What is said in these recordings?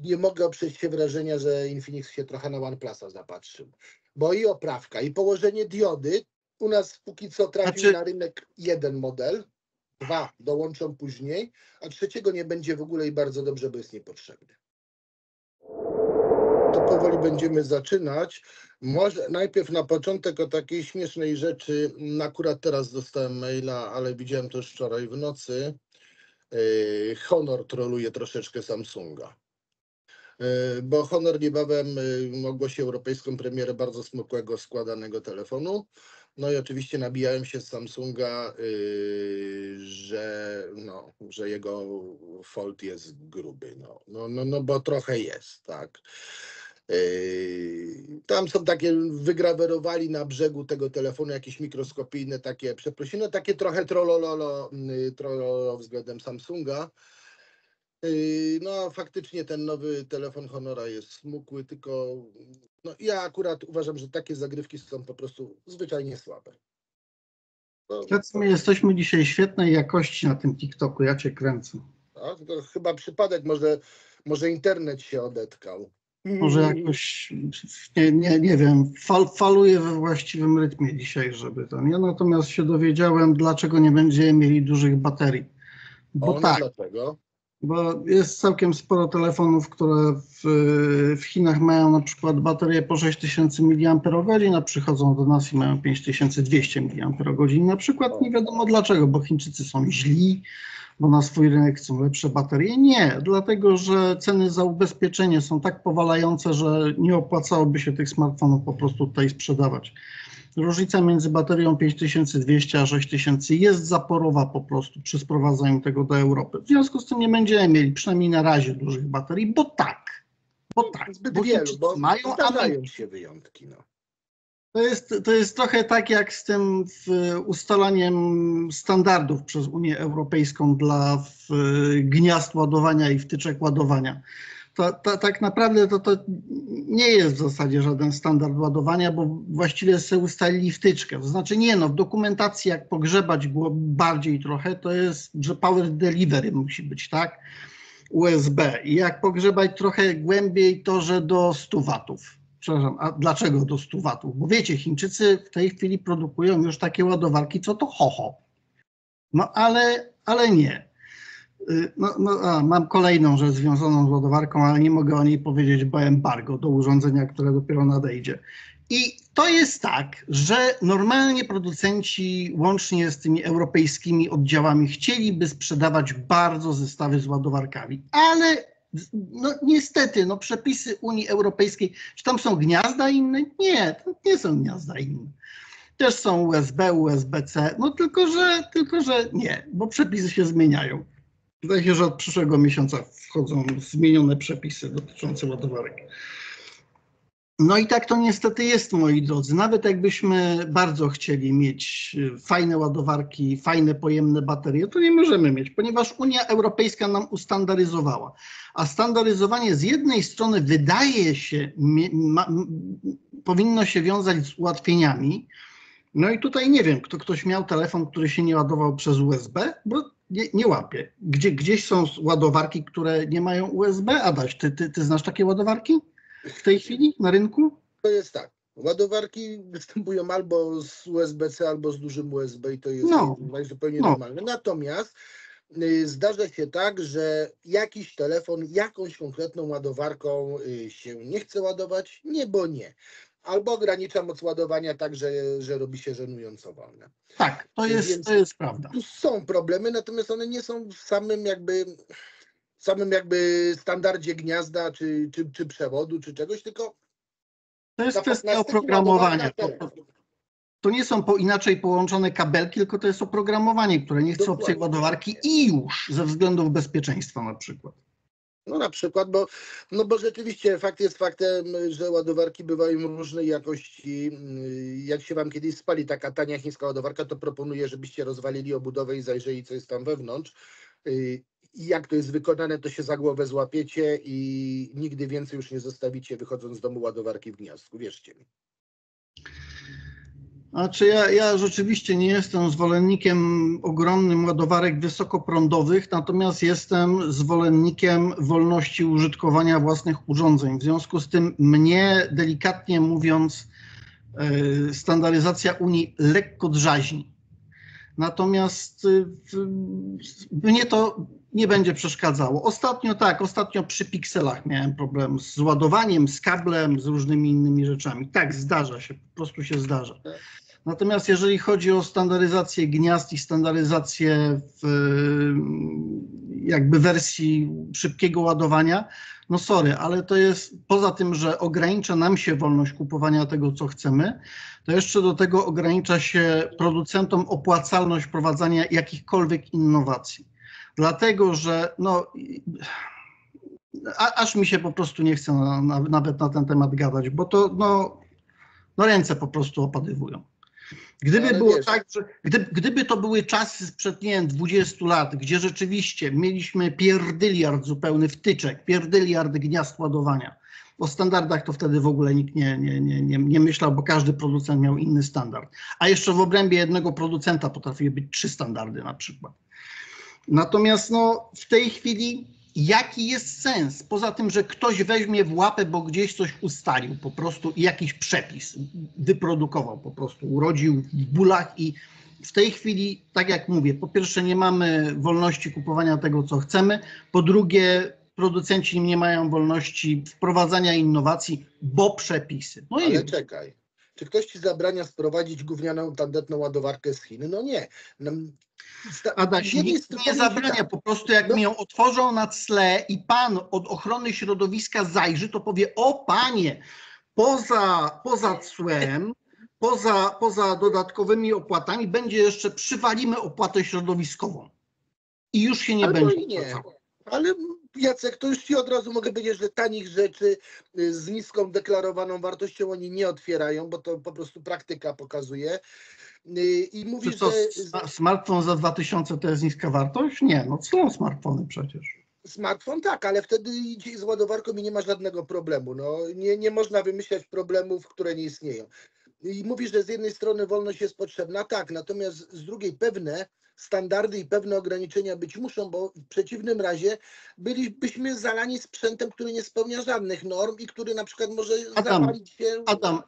nie mogę oprzeć się wrażenia, że Infinix się trochę na OnePlusa zapatrzył. Bo i oprawka, i położenie diody, u nas póki co trafił na rynek jeden model, 2 dołączą później, a 3 nie będzie w ogóle i bardzo dobrze, bo jest niepotrzebny. To powoli będziemy zaczynać. Może najpierw na początek o takiej śmiesznej rzeczy. Akurat teraz dostałem maila, ale widziałem to już wczoraj w nocy. Honor troluje troszeczkę Samsunga. Bo Honor niebawem ogłosi europejską premierę bardzo smukłego składanego telefonu. No i oczywiście nabijałem się z Samsunga, że jego Fold jest gruby. No bo trochę jest, tak. Tam są takie, wygrawerowali na brzegu tego telefonu jakieś mikroskopijne takie przeprosiny, takie trochę trollolo względem Samsunga. No faktycznie ten nowy telefon Honora jest smukły, tylko no, ja akurat uważam, że takie zagrywki są po prostu zwyczajnie słabe. My jesteśmy dzisiaj świetnej jakości na tym TikToku, ja cię kręcę. Tak, to chyba przypadek, może internet się odetkał. Może jakoś, nie wiem, faluje we właściwym rytmie dzisiaj, żeby ten. Ja natomiast się dowiedziałem, dlaczego nie będziemy mieli dużych baterii. Bo dlaczego? Bo jest całkiem sporo telefonów, które w Chinach mają na przykład baterie po 6000 mAh, a przychodzą do nas i mają 5200 mAh na przykład. Nie wiadomo dlaczego, bo Chińczycy są źli, bo na swój rynek chcą lepsze baterie. Nie, dlatego że ceny za ubezpieczenie są tak powalające, że nie opłacałoby się tych smartfonów po prostu tutaj sprzedawać. Różnica między baterią 5200 a 6000 jest zaporowa po prostu przy sprowadzaniu tego do Europy. W związku z tym nie będziemy mieli przynajmniej na razie dużych baterii, bo Zbyt wielu, bo mają, zdarzają się wyjątki. No. To jest trochę tak jak z tym ustalaniem standardów przez Unię Europejską dla gniazd ładowania i wtyczek ładowania. Tak naprawdę to nie jest w zasadzie żaden standard ładowania, bo właściwie sobie ustalili wtyczkę. To znaczy w dokumentacji jak pogrzebać było bardziej trochę, to jest, że power delivery musi być, tak? USB. I jak pogrzebać trochę głębiej, to że do 100 watów. Przepraszam, a dlaczego do 100 watów? Bo wiecie, Chińczycy w tej chwili produkują już takie ładowarki, co to ho. No ale nie. Mam kolejną rzecz związaną z ładowarką, ale nie mogę o niej powiedzieć, bo embargo do urządzenia, które dopiero nadejdzie. I to jest tak, że normalnie producenci łącznie z tymi europejskimi oddziałami chcieliby sprzedawać bardzo zestawy z ładowarkami, ale niestety przepisy Unii Europejskiej, czy tam są gniazda inne? Nie, to nie są gniazda inne. Też są USB, USB-C, tylko że nie, bo przepisy się zmieniają. Wydaje się, że od przyszłego miesiąca wchodzą zmienione przepisy dotyczące ładowarek. No i tak to niestety jest, moi drodzy. Nawet jakbyśmy bardzo chcieli mieć fajne ładowarki, fajne, pojemne baterie, to nie możemy mieć, ponieważ Unia Europejska nam ustandaryzowała. A standaryzowanie z jednej strony wydaje się, powinno się wiązać z ułatwieniami. No i tutaj nie wiem, ktoś miał telefon, który się nie ładował przez USB, bo nie łapie. Gdzieś są ładowarki, które nie mają USB. Adaś, ty znasz takie ładowarki w tej chwili na rynku? To jest tak. Ładowarki występują albo z USB-C, albo z dużym USB i to jest zupełnie normalne. Natomiast zdarza się tak, że jakiś telefon jakąś konkretną ładowarką się nie chce ładować, bo nie. Albo ogranicza moc ładowania tak, że robi się żenująco wolne. Tak, to jest prawda. Tu są problemy, natomiast one nie są w samym jakby standardzie gniazda, czy przewodu, czy czegoś, tylko to jest kwestia oprogramowania. To nie są inaczej połączone kabelki, tylko to jest oprogramowanie, które nie chce obcej ładowarki i już ze względów bezpieczeństwa na przykład. No na przykład, bo rzeczywiście fakt jest faktem, że ładowarki bywają różnej jakości. Jak się wam kiedyś spali taka tania chińska ładowarka, to proponuję, żebyście rozwalili obudowę i zajrzeli, co jest tam wewnątrz. I jak to jest wykonane, to się za głowę złapiecie i nigdy więcej już nie zostawicie, wychodząc z domu, ładowarki w gniazdku, wierzcie mi. Znaczy ja rzeczywiście nie jestem zwolennikiem ogromnych ładowarek wysokoprądowych, natomiast jestem zwolennikiem wolności użytkowania własnych urządzeń. W związku z tym mnie, delikatnie mówiąc, standaryzacja Unii lekko drażni. Natomiast mnie to nie będzie przeszkadzało. Ostatnio przy pikselach miałem problem z ładowaniem, z kablem, z różnymi innymi rzeczami. Tak, zdarza się, po prostu się zdarza. Natomiast jeżeli chodzi o standaryzację gniazd i standaryzację jakby wersji szybkiego ładowania, no sorry, ale to jest, poza tym, że ogranicza nam się wolność kupowania tego, co chcemy, to jeszcze do tego ogranicza się producentom opłacalność wprowadzania jakichkolwiek innowacji. Dlatego, że aż mi się po prostu nie chce nawet na ten temat gadać, bo to ręce po prostu opadywują. Gdyby było tak, że gdyby to były czasy sprzed, nie wiem, 20 lat, gdzie rzeczywiście mieliśmy pierdyliard zupełny wtyczek, pierdyliard gniazd ładowania. O standardach to wtedy w ogóle nikt nie myślał, bo każdy producent miał inny standard. A jeszcze w obrębie jednego producenta potrafiły być 3 standardy na przykład. Natomiast w tej chwili jaki jest sens? Poza tym, że ktoś weźmie w łapę, bo gdzieś coś ustalił po prostu i jakiś przepis wyprodukował po prostu, urodził w bólach i w tej chwili, tak jak mówię, po pierwsze nie mamy wolności kupowania tego, co chcemy, po drugie producenci nie mają wolności wprowadzania innowacji, bo przepisy. No ale czekaj, czy ktoś ci zabrania sprowadzić gównianą tandetną ładowarkę z Chin? No nie. Adaś, nikt nie zabrania, po prostu jak mi ją otworzą na cle i pan od ochrony środowiska zajrzy, to powie: o panie, poza cłem, poza dodatkowymi opłatami będzie jeszcze przywalimy opłatę środowiskową. I już się nie będzie opłacało. Ale Jacek, to już ci od razu mogę powiedzieć, że tanich rzeczy z niską deklarowaną wartością oni nie otwierają, bo to po prostu praktyka pokazuje. I mówisz, że smartfon za 2000 to jest niska wartość? Nie, są smartfony przecież. Smartfon tak, ale wtedy idzie z ładowarką i nie ma żadnego problemu. Nie można wymyślać problemów, które nie istnieją. I mówisz, że z jednej strony wolność jest potrzebna, tak, natomiast z drugiej pewne standardy i pewne ograniczenia być muszą, bo w przeciwnym razie bylibyśmy zalani sprzętem, który nie spełnia żadnych norm i który na przykład może zapalić się. Adam,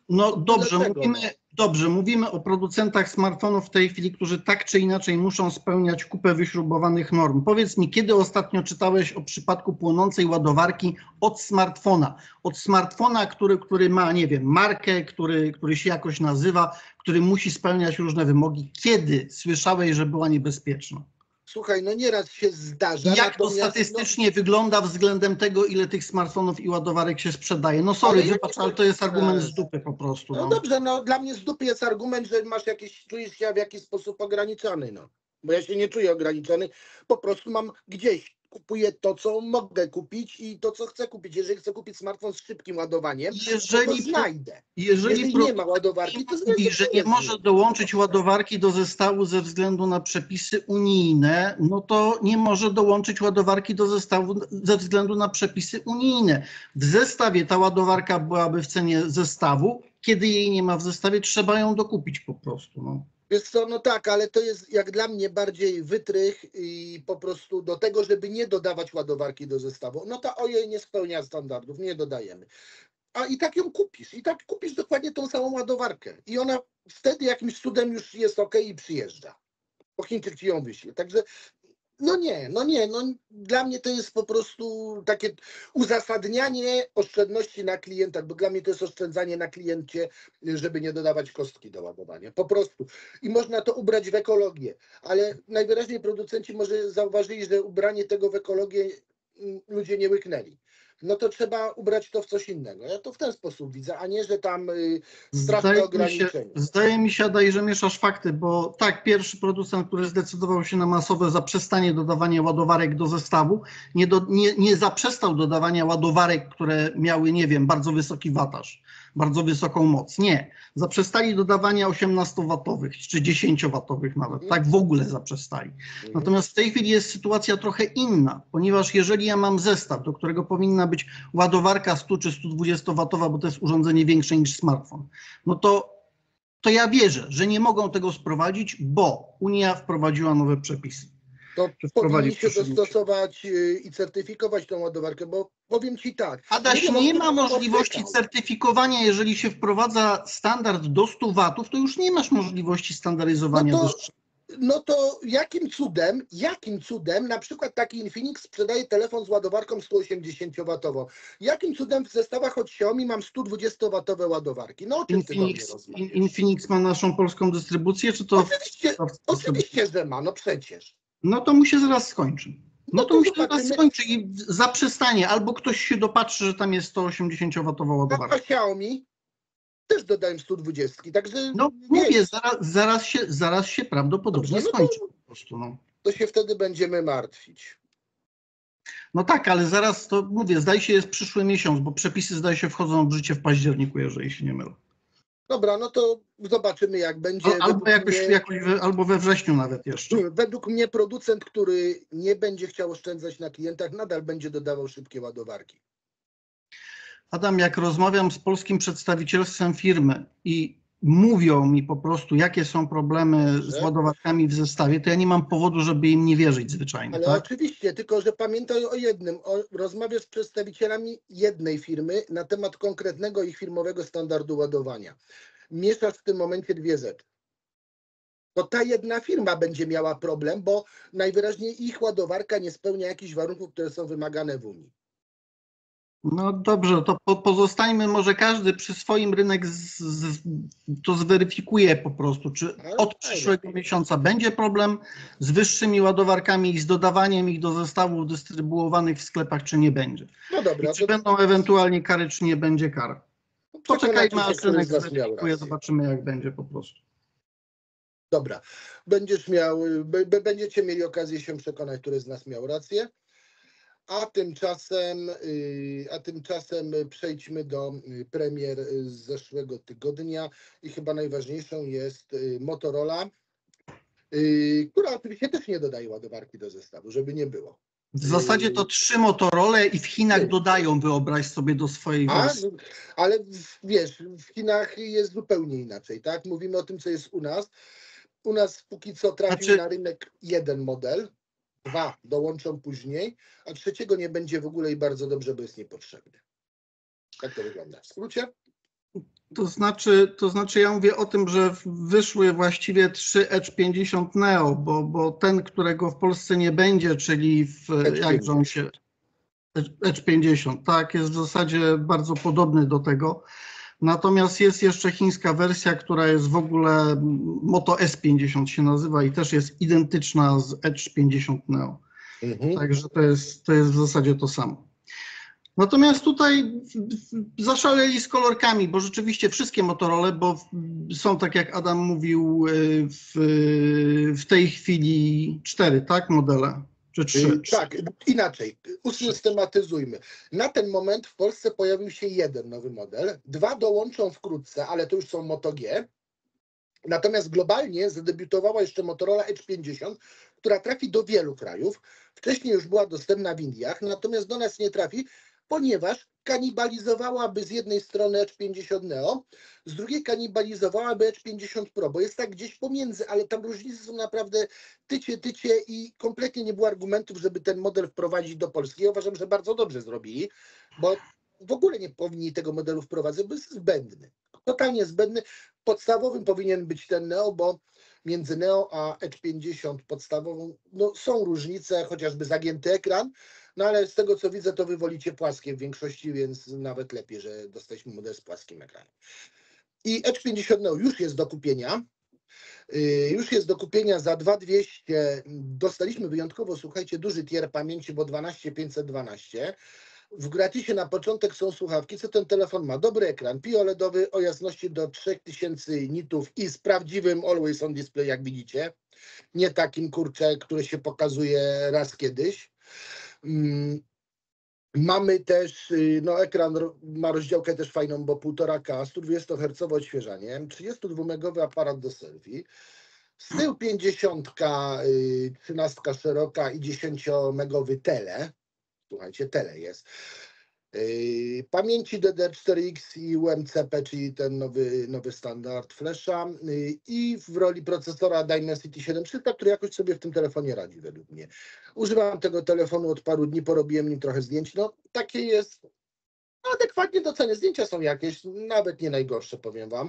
dobrze, mówimy o producentach smartfonów w tej chwili, którzy tak czy inaczej muszą spełniać kupę wyśrubowanych norm. Powiedz mi, kiedy ostatnio czytałeś o przypadku płonącej ładowarki od smartfona? Od smartfona, który ma, nie wiem, markę, który się jakoś nazywa, który musi spełniać różne wymogi. Kiedy słyszałeś, że była niebezpieczna? Słuchaj, nieraz się zdarza. Jak to statystycznie wygląda względem tego, ile tych smartfonów i ładowarek się sprzedaje? Wybacz, ale to jest argument z dupy po prostu. Dobrze, dla mnie z dupy jest argument, że czujesz się w jakiś sposób ograniczony, Bo ja się nie czuję ograniczony, po prostu mam gdzieś. Kupuję to, co mogę kupić i to, co chcę kupić. Jeżeli chcę kupić smartfon z szybkim ładowaniem, to znajdę. Jeżeli nie ma ładowarki, to mówi, że nie może dołączyć ładowarki do zestawu ze względu na przepisy unijne, to nie może dołączyć ładowarki do zestawu ze względu na przepisy unijne. W zestawie ta ładowarka byłaby w cenie zestawu. Kiedy jej nie ma w zestawie, trzeba ją dokupić po prostu. Wiesz co, tak, ale to jest jak dla mnie bardziej wytrych i po prostu do tego, żeby nie dodawać ładowarki do zestawu. Ta OJE nie spełnia standardów, nie dodajemy. A i tak ją kupisz. I tak kupisz dokładnie tą samą ładowarkę. I ona wtedy jakimś cudem już jest ok i przyjeżdża. Bo Chińczyk ci ją wyśle. Także nie. Dla mnie to jest po prostu takie uzasadnianie oszczędności na klientach, bo dla mnie to jest oszczędzanie na kliencie, żeby nie dodawać kostki do ładowania. Po prostu. I można to ubrać w ekologię, ale najwyraźniej producenci może zauważyli, że ubranie tego w ekologię ludzie nie łyknęli. To trzeba ubrać to w coś innego. Ja to w ten sposób widzę, a nie, że tam straszne ograniczenia. Zdaje mi się, Adaj, że mieszasz fakty, bo tak, pierwszy producent, który zdecydował się na masowe zaprzestanie dodawania ładowarek do zestawu, nie zaprzestał dodawania ładowarek, które miały, nie wiem, bardzo wysoki wataż, bardzo wysoką moc. Nie. Zaprzestali dodawania 18-watowych czy 10-watowych nawet. Tak w ogóle zaprzestali. Natomiast w tej chwili jest sytuacja trochę inna, ponieważ jeżeli ja mam zestaw, do którego powinna być ładowarka 100 czy 120-watowa, bo to jest urządzenie większe niż smartfon, to to ja wierzę, że nie mogą tego sprowadzić, bo Unia wprowadziła nowe przepisy. To Wprowadzić powinni się przyszłym miesiącu. dostosować i certyfikować tą ładowarkę, bo powiem Ci tak. Adaś, nie ma możliwości certyfikowania, jeżeli się wprowadza standard do 100 watów, to już nie masz możliwości standaryzowania do No to jakim cudem na przykład taki Infinix sprzedaje telefon z ładowarką 180-watową? Jakim cudem w zestawach od Xiaomi mam 120-watowe ładowarki? No o czym ty do mnie rozmawiasz? Infinix ma naszą polską dystrybucję, czy to... Oczywiście, że ma, no przecież. No to mu się zaraz skończy. No to mu się zaraz skończy i zaprzestanie. Albo ktoś się dopatrzy, że tam jest 180-watowa ładowarka. A Xiaomi też dodają 120, także... No mówię, zaraz się prawdopodobnie skończy po prostu. No. To się wtedy będziemy martwić. No tak, ale zaraz to mówię, zdaje się jest przyszły miesiąc, bo przepisy zdaje się wchodzą w życie w październiku, jeżeli się nie mylę. Dobra, no to zobaczymy jak będzie. Albo we wrześniu nawet jeszcze. Według mnie producent, który nie będzie chciał oszczędzać na klientach, nadal będzie dodawał szybkie ładowarki. Adam, jak rozmawiam z polskim przedstawicielstwem firmy i mówią mi po prostu, jakie są problemy z ładowarkami w zestawie, to ja nie mam powodu, żeby im nie wierzyć zwyczajnie. Ale tak? oczywiście, tylko że pamiętaj o jednym. Rozmawiasz z przedstawicielami jednej firmy na temat konkretnego ich firmowego standardu ładowania. Mieszasz w tym momencie dwie rzeczy. To ta jedna firma będzie miała problem, bo najwyraźniej ich ładowarka nie spełnia jakichś warunków, które są wymagane w Unii. No dobrze, to pozostańmy, może każdy przy swoim rynek to zweryfikuje po prostu, czy od przyszłego miesiąca będzie problem z wyższymi ładowarkami i z dodawaniem ich do zestawów dystrybuowanych w sklepach, czy nie będzie. No dobra. I czy będą ewentualnie kary, czy nie będzie kar. Poczekajmy, aż rynek zweryfikuje, zobaczymy jak będzie po prostu. Dobra, będziecie mieli okazję się przekonać, który z nas miał rację. A tymczasem przejdźmy do premier z zeszłego tygodnia i chyba najważniejszą jest Motorola, która oczywiście też nie dodaje ładowarki do zestawu, żeby nie było. W zasadzie to 3 Motorole i w Chinach dodają, wyobraź sobie, do swojej wersji. Ale wiesz, w Chinach jest zupełnie inaczej, tak? Mówimy o tym, co jest u nas. U nas póki co trafił na rynek jeden model, 2 dołączą później, a 3 nie będzie w ogóle i bardzo dobrze, bo jest niepotrzebny. Tak to wygląda. W skrócie? To znaczy ja mówię o tym, że wyszły właściwie 3 Edge 50 Neo, bo ten, którego w Polsce nie będzie, czyli Edge 50, tak, jest w zasadzie bardzo podobny do tego. Natomiast jest jeszcze chińska wersja, która jest w ogóle Moto S50 się nazywa i też jest identyczna z Edge 50 Neo. Także to jest w zasadzie to samo. Natomiast tutaj zaszaleli z kolorkami, bo rzeczywiście wszystkie Motorola, bo są, tak jak Adam mówił, w tej chwili 4, tak, modele? Czy 3? Tak, inaczej, usystematyzujmy. Na ten moment w Polsce pojawił się jeden nowy model, 2 dołączą wkrótce, ale to już są Moto G. Natomiast globalnie zadebiutowała jeszcze Motorola Edge 50, która trafi do wielu krajów. Wcześniej już była dostępna w Indiach, natomiast do nas nie trafi, ponieważ kanibalizowałaby z jednej strony Edge 50 Neo, z drugiej kanibalizowałaby Edge 50 Pro, bo jest tak gdzieś pomiędzy, ale tam różnice są naprawdę tycie i kompletnie nie było argumentów, żeby ten model wprowadzić do Polski. Ja uważam, że bardzo dobrze zrobili, bo w ogóle nie powinni tego modelu wprowadzać, bo jest zbędny. Totalnie zbędny. Podstawowym powinien być ten Neo, bo między Neo a Edge 50 podstawową są różnice, chociażby zagięty ekran, no ale z tego co widzę, to wy wolicie płaskie w większości, więc nawet lepiej, że dostaliśmy model z płaskim ekranem. I Edge 50 Neo już jest do kupienia. Za 2200. Dostaliśmy wyjątkowo, słuchajcie, duży tier pamięci, bo 12512. W gratisie na początek są słuchawki. Co ten telefon ma? Dobry ekran, PIOLEDowy o jasności do 3000 nitów i z prawdziwym Always On Display, jak widzicie. Nie takim, kurczę, który się pokazuje raz kiedyś. Mamy też, ekran ma rozdziałkę też fajną, bo 1,5K, 120 Hz odświeżanie, 32-megowy aparat do selfie, z tyłu 50, 13 szeroka i 10-megowy tele. Słuchajcie, tele jest. pamięci DDR4X i UMCP, czyli ten nowy standard Flasha, i w roli procesora Dimensity 7300, który jakoś sobie w tym telefonie radzi według mnie. Używam tego telefonu od paru dni, porobiłem nim trochę zdjęć, no takie jest adekwatnie do ceny. Zdjęcia są jakieś, nawet nie najgorsze, powiem wam.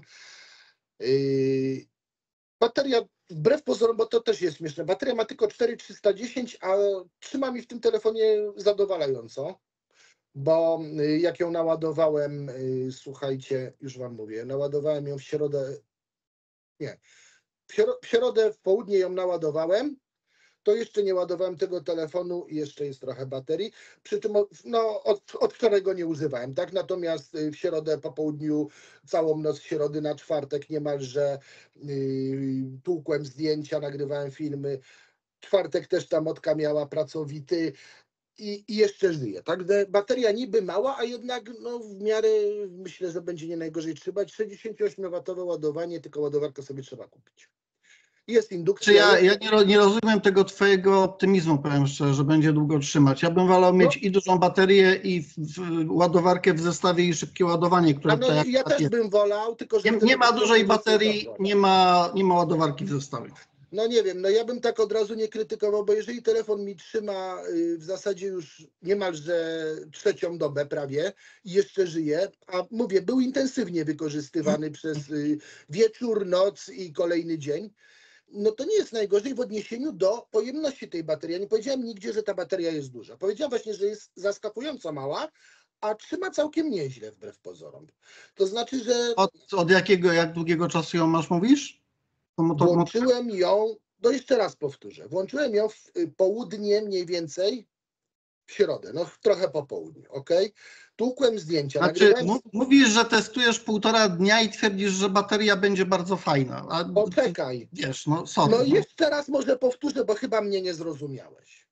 Bateria, wbrew pozorom, bo to też jest śmieszne, bateria ma tylko 4310, a trzyma mi w tym telefonie zadowalająco, bo jak ją naładowałem, słuchajcie, już wam mówię, naładowałem ją w środę, nie, w środę w południe ją naładowałem, to jeszcze nie ładowałem tego telefonu i jeszcze jest trochę baterii, przy czym no, od wczoraj go nie używałem, tak? Natomiast w środę po południu, całą noc środy na czwartek niemalże tłukłem zdjęcia, nagrywałem filmy. Czwartek też ta motka miała pracowity i jeszcze żyje. Tak? Bateria niby mała, a jednak no, w miarę myślę, że będzie nie najgorzej trzymać. 68W ładowanie, tylko ładowarkę sobie trzeba kupić. Jest indukcja. Ja nie rozumiem tego twojego optymizmu, powiem szczerze, że będzie długo trzymać. Ja bym wolał mieć i dużą baterię, i ładowarkę w zestawie, i szybkie ładowanie, które tutaj ja też bym wolał, tylko że... Nie ma dużej baterii, nie ma ładowarki w zestawie. No nie wiem, no ja bym tak od razu nie krytykował, bo jeżeli telefon mi trzyma w zasadzie już niemalże trzecią dobę prawie i jeszcze żyje, a mówię, był intensywnie wykorzystywany przez wieczór, noc i kolejny dzień, no to nie jest najgorzej w odniesieniu do pojemności tej baterii. Ja nie powiedziałem nigdzie, że ta bateria jest duża. Powiedziałem właśnie, że jest zaskakująco mała, a trzyma całkiem nieźle wbrew pozorom. To znaczy, że... Jak długiego czasu ją masz, mówisz? Włączyłem ją, no jeszcze raz powtórzę, włączyłem ją w południe mniej więcej, w środę, no trochę po południu, ok? Tłukłem zdjęcia. Znaczy, mówisz, że testujesz 1,5 dnia i twierdzisz, że bateria będzie bardzo fajna. Poczekaj. Wiesz, no sorry. No jeszcze raz może powtórzę, bo chyba mnie nie zrozumiałeś.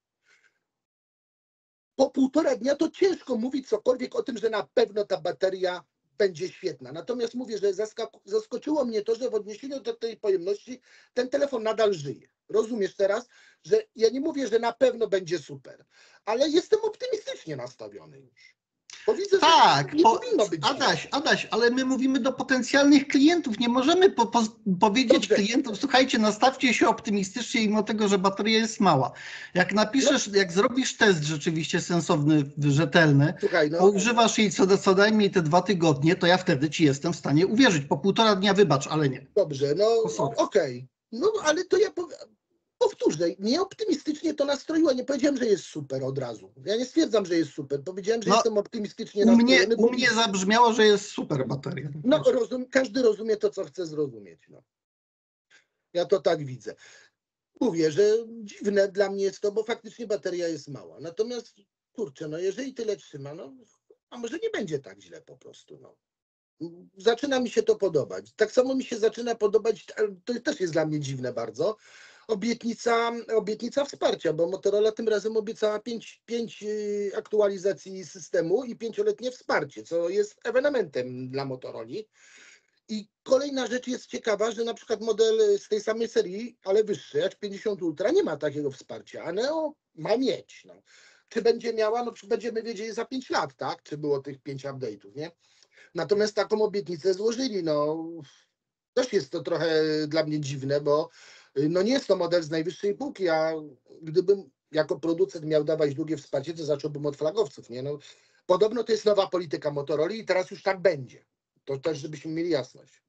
Po 1,5 dnia to ciężko mówić cokolwiek o tym, że na pewno ta bateria będzie świetna. Natomiast mówię, że zaskoczyło mnie to, że w odniesieniu do tej pojemności ten telefon nadal żyje. Rozumiesz teraz, że ja nie mówię, że na pewno będzie super, ale jestem optymistycznie nastawiony już. Bo widzę, tak, że nie powinno być. Adaś, ale my mówimy do potencjalnych klientów. Nie możemy powiedzieć klientom, słuchajcie, nastawcie się optymistycznie mimo tego, że bateria jest mała. Jak napiszesz, jak zrobisz test rzeczywiście sensowny, rzetelny, używasz jej co najmniej te 2 tygodnie, to ja wtedy ci jestem w stanie uwierzyć. Po 1,5 dnia wybacz, ale nie. Dobrze, no okej. No ale to ja powtórzę, nieoptymistycznie to nastroiła. Nie powiedziałem, że jest super od razu. Ja nie stwierdzam, że jest super. Powiedziałem, że jestem optymistycznie nastrojony. U mnie zabrzmiało, że jest super bateria. No każdy rozumie to, co chce zrozumieć. No. Ja to tak widzę. Mówię, że dziwne dla mnie jest to, bo faktycznie bateria jest mała. Natomiast, kurczę, no jeżeli tyle trzyma, no a może nie będzie tak źle po prostu, no. Zaczyna mi się to podobać. Tak samo mi się zaczyna podobać, to też jest dla mnie dziwne bardzo, obietnica wsparcia, bo Motorola tym razem obiecała 5 aktualizacji systemu i 5-letnie wsparcie, co jest ewenementem dla Motoroli. I kolejna rzecz jest ciekawa, że na przykład model z tej samej serii, ale wyższy, jak 50 Ultra, nie ma takiego wsparcia, a Neo ma mieć. No. Czy będzie miała? No będziemy wiedzieli za 5 lat, tak? Czy było tych 5 update'ów, nie? Natomiast taką obietnicę złożyli, no też jest to trochę dla mnie dziwne, bo no nie jest to model z najwyższej półki, a gdybym jako producent miał dawać długie wsparcie, to zacząłbym od flagowców, nie? No, podobno to jest nowa polityka Motorola i teraz już tak będzie. To też, żebyśmy mieli jasność.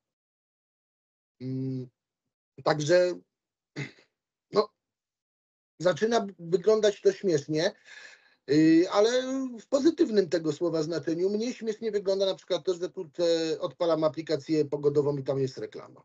Także no, zaczyna wyglądać to śmiesznie, ale w pozytywnym tego słowa znaczeniu. Mniej śmiesznie wygląda na przykład to, że tu odpalam aplikację pogodową i tam jest reklama.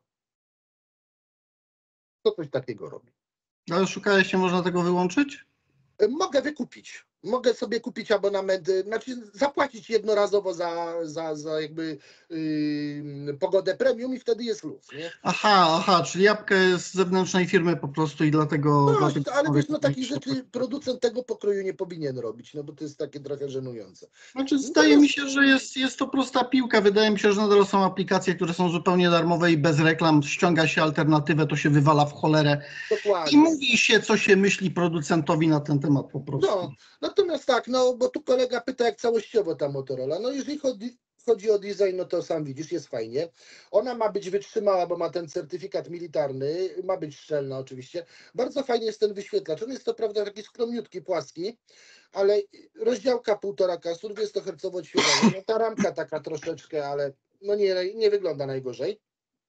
To coś takiego robi. Ale szukałeś, się można tego wyłączyć? Mogę wykupić. Mogę sobie kupić abonament, znaczy zapłacić jednorazowo za jakby pogodę premium i wtedy jest luz, nie? Aha, czyli apka jest z zewnętrznej firmy po prostu i dlatego... No, ale wiesz, no takich rzeczy producent tego pokroju nie powinien robić, no bo to jest takie trochę żenujące. Znaczy zdaje mi się, że jest to prosta piłka. Wydaje mi się, że nadal są aplikacje, które są zupełnie darmowe i bez reklam. Ściąga się alternatywę, to się wywala w cholerę. Dokładnie. I mówi się, co się myśli producentowi na ten temat po prostu. No Natomiast tak, no bo tu kolega pyta, jak całościowo ta Motorola. No jeżeli chodzi o design, no to sam widzisz, jest fajnie. Ona ma być wytrzymała, bo ma ten certyfikat militarny, ma być szczelna oczywiście. Bardzo fajnie jest ten wyświetlacz. On jest to prawda taki skromniutki, płaski, ale rozdziałka 1,5 K, 120 Hz odświeżania. No ta ramka taka troszeczkę, ale no nie wygląda najgorzej.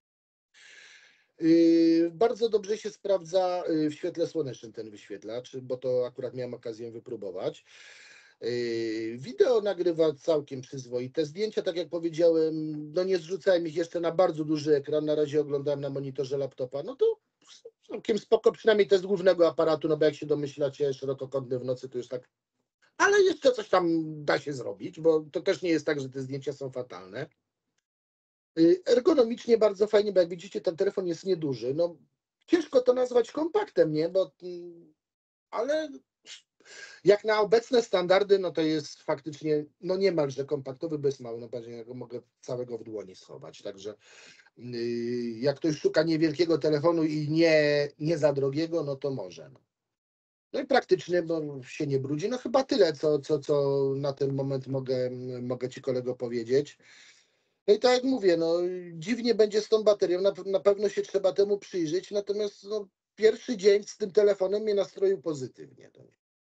Bardzo dobrze się sprawdza w świetle słonecznym ten wyświetlacz, bo to akurat miałem okazję wypróbować. Wideo nagrywa całkiem przyzwoite. Zdjęcia, tak jak powiedziałem, no nie zrzucałem ich jeszcze na bardzo duży ekran. Na razie oglądałem na monitorze laptopa. No to całkiem spoko, przynajmniej to z głównego aparatu, no bo jak się domyślacie, szerokokątny w nocy to już tak. Ale jeszcze coś tam da się zrobić, bo to też nie jest tak, że te zdjęcia są fatalne. Ergonomicznie bardzo fajnie, bo jak widzicie, ten telefon jest nieduży. No, ciężko to nazwać kompaktem, nie? Ale jak na obecne standardy, no to jest faktycznie no niemalże kompaktowy, bo jest mały. No bardziej ja go mogę całego w dłoni schować. Także jak ktoś szuka niewielkiego telefonu i nie za drogiego, no to może. No i praktyczny, bo się nie brudzi. No chyba tyle, co na ten moment mogę Ci, kolego, powiedzieć. No i tak jak mówię, no dziwnie będzie z tą baterią, na pewno się trzeba temu przyjrzeć, natomiast no, pierwszy dzień z tym telefonem mnie nastroił pozytywnie.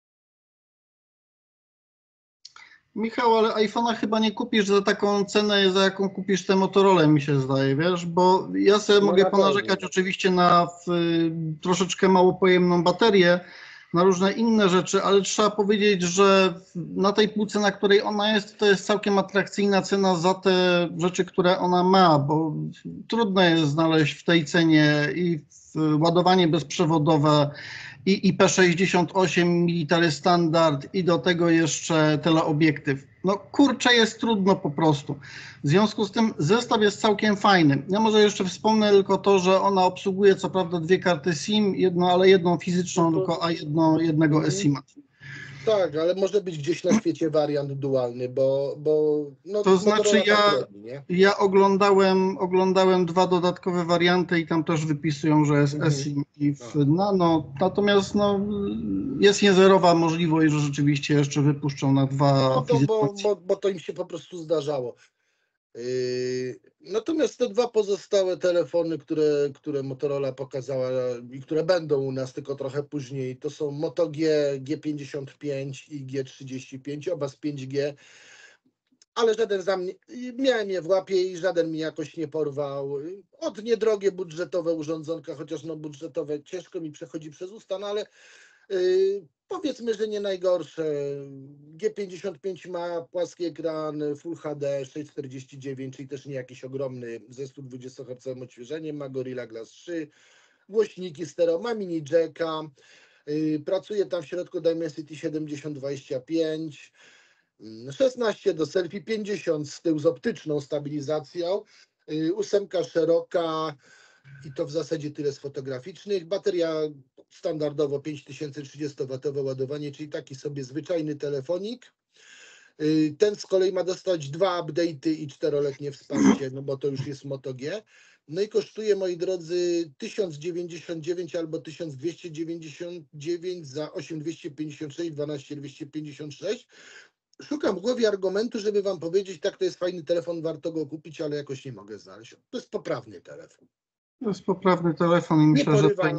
Michał, ale iPhone'a chyba nie kupisz za taką cenę, za jaką kupisz tę Motorola, mi się zdaje, wiesz, bo ja sobie mogę ponarzekać oczywiście na troszeczkę mało pojemną baterię, na różne inne rzeczy, ale trzeba powiedzieć, że na tej półce, na której ona jest, to jest całkiem atrakcyjna cena za te rzeczy, które ona ma, bo trudno jest znaleźć w tej cenie i ładowanie bezprzewodowe, i IP68 military standard i do tego jeszcze teleobiektyw. No kurczę, jest trudno po prostu. W związku z tym zestaw jest całkiem fajny. Ja może jeszcze wspomnę tylko to, że ona obsługuje co prawda 2 karty SIM, ale jedną fizyczną tylko, a jednego eSIM-a. Tak, ale może być gdzieś na świecie wariant dualny, bo no, to znaczy ja oglądałem 2 dodatkowe warianty i tam też wypisują, że jest eSIM i w nano, natomiast no, jest niezerowa możliwość, że rzeczywiście jeszcze wypuszczą na 2 fizyczne. Bo to im się po prostu zdarzało. Natomiast te 2 pozostałe telefony, które Motorola pokazała i które będą u nas tylko trochę później, to są Moto G, G55 i G35, oba z 5G, ale żaden miałem je w łapie i żaden mi jakoś nie porwał. Od niedrogie budżetowe urządzonka, chociaż no budżetowe ciężko mi przechodzi przez usta, no ale powiedzmy, że nie najgorsze. G55 ma płaski ekran Full HD 649, czyli też nie jakiś ogromny, ze 120 Hz odświeżeniem, ma Gorilla Glass 3, głośniki stereo, ma mini jacka, pracuje tam w środku Dimensity 7025, 16 do selfie, 50 z tyłu z optyczną stabilizacją, 8 szeroka i to w zasadzie tyle z fotograficznych. Bateria standardowo 5030W ładowanie, czyli taki sobie zwyczajny telefonik. Ten z kolei ma dostać 2 update'y i 4-letnie wsparcie, no bo to już jest Moto G. No i kosztuje, moi drodzy, 1099 albo 1299 za 8256, 12256. Szukam w głowie argumentu, żeby wam powiedzieć, tak, to jest fajny telefon, warto go kupić, ale jakoś nie mogę znaleźć. To jest poprawny telefon. To jest poprawny telefon i myślę, że tutaj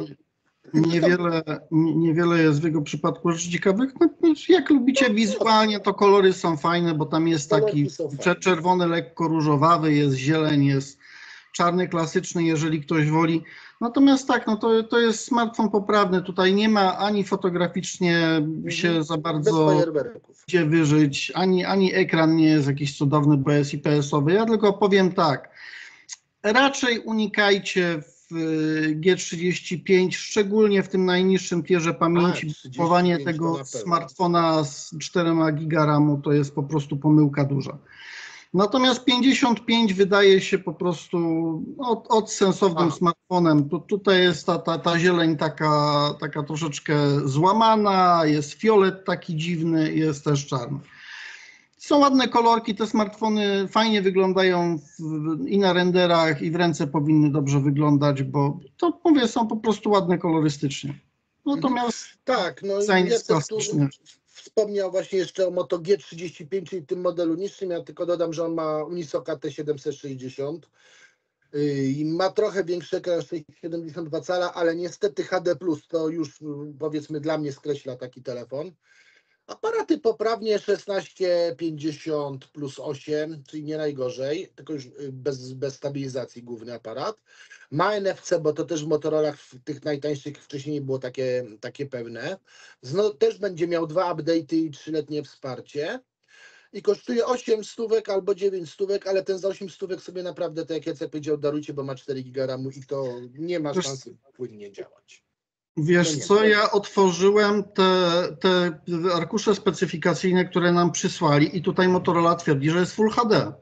niewiele jest w jego przypadku rzeczy ciekawych. No, jak lubicie wizualnie, to kolory są fajne, bo tam jest taki czerwony, lekko różowawy, jest zieleń, jest czarny klasyczny, jeżeli ktoś woli. Natomiast tak, no to jest smartfon poprawny. Tutaj nie ma ani fotograficznie się za bardzo gdzie wyżyć, ani ekran nie jest jakiś cudowny, bo jest IPS-owy. Ja tylko powiem tak, raczej unikajcie w G35, szczególnie w tym najniższym tierze pamięci, kupowanie tego smartfona z 4 GB RAM-u to jest po prostu pomyłka duża. Natomiast 55 wydaje się po prostu odsensownym smartfonem. Tutaj jest ta zieleń taka troszeczkę złamana, jest fiolet taki dziwny, jest też czarny. Są ładne kolorki, te smartfony fajnie wyglądają i na renderach, i w ręce powinny dobrze wyglądać, bo to mówię, są po prostu ładne kolorystycznie. Natomiast tak, no jest klasyczny. wspomniał właśnie jeszcze o Moto G35, czyli tym modelu niższym. Ja tylko dodam, że on ma Unisoka T760 i ma trochę większy ekran 6,72 cala, ale niestety HD+, to już powiedzmy dla mnie skreśla taki telefon. Aparaty poprawnie 1650 plus 8, czyli nie najgorzej, tylko już bez stabilizacji główny aparat. Ma NFC, bo to też w Motorolach w tych najtańszych wcześniej nie było takie pewne. Też będzie miał 2 update'y i 3-letnie wsparcie. I kosztuje 8 stówek albo 9 stówek, ale ten za 8 stówek sobie naprawdę, tak jak Jacek powiedział, darujcie, bo ma 4 giga RAMu i to nie ma szansy płynnie działać. Wiesz No nie. co, ja otworzyłem te arkusze specyfikacyjne, które nam przysłali i tutaj Motorola twierdzi, że jest Full HD.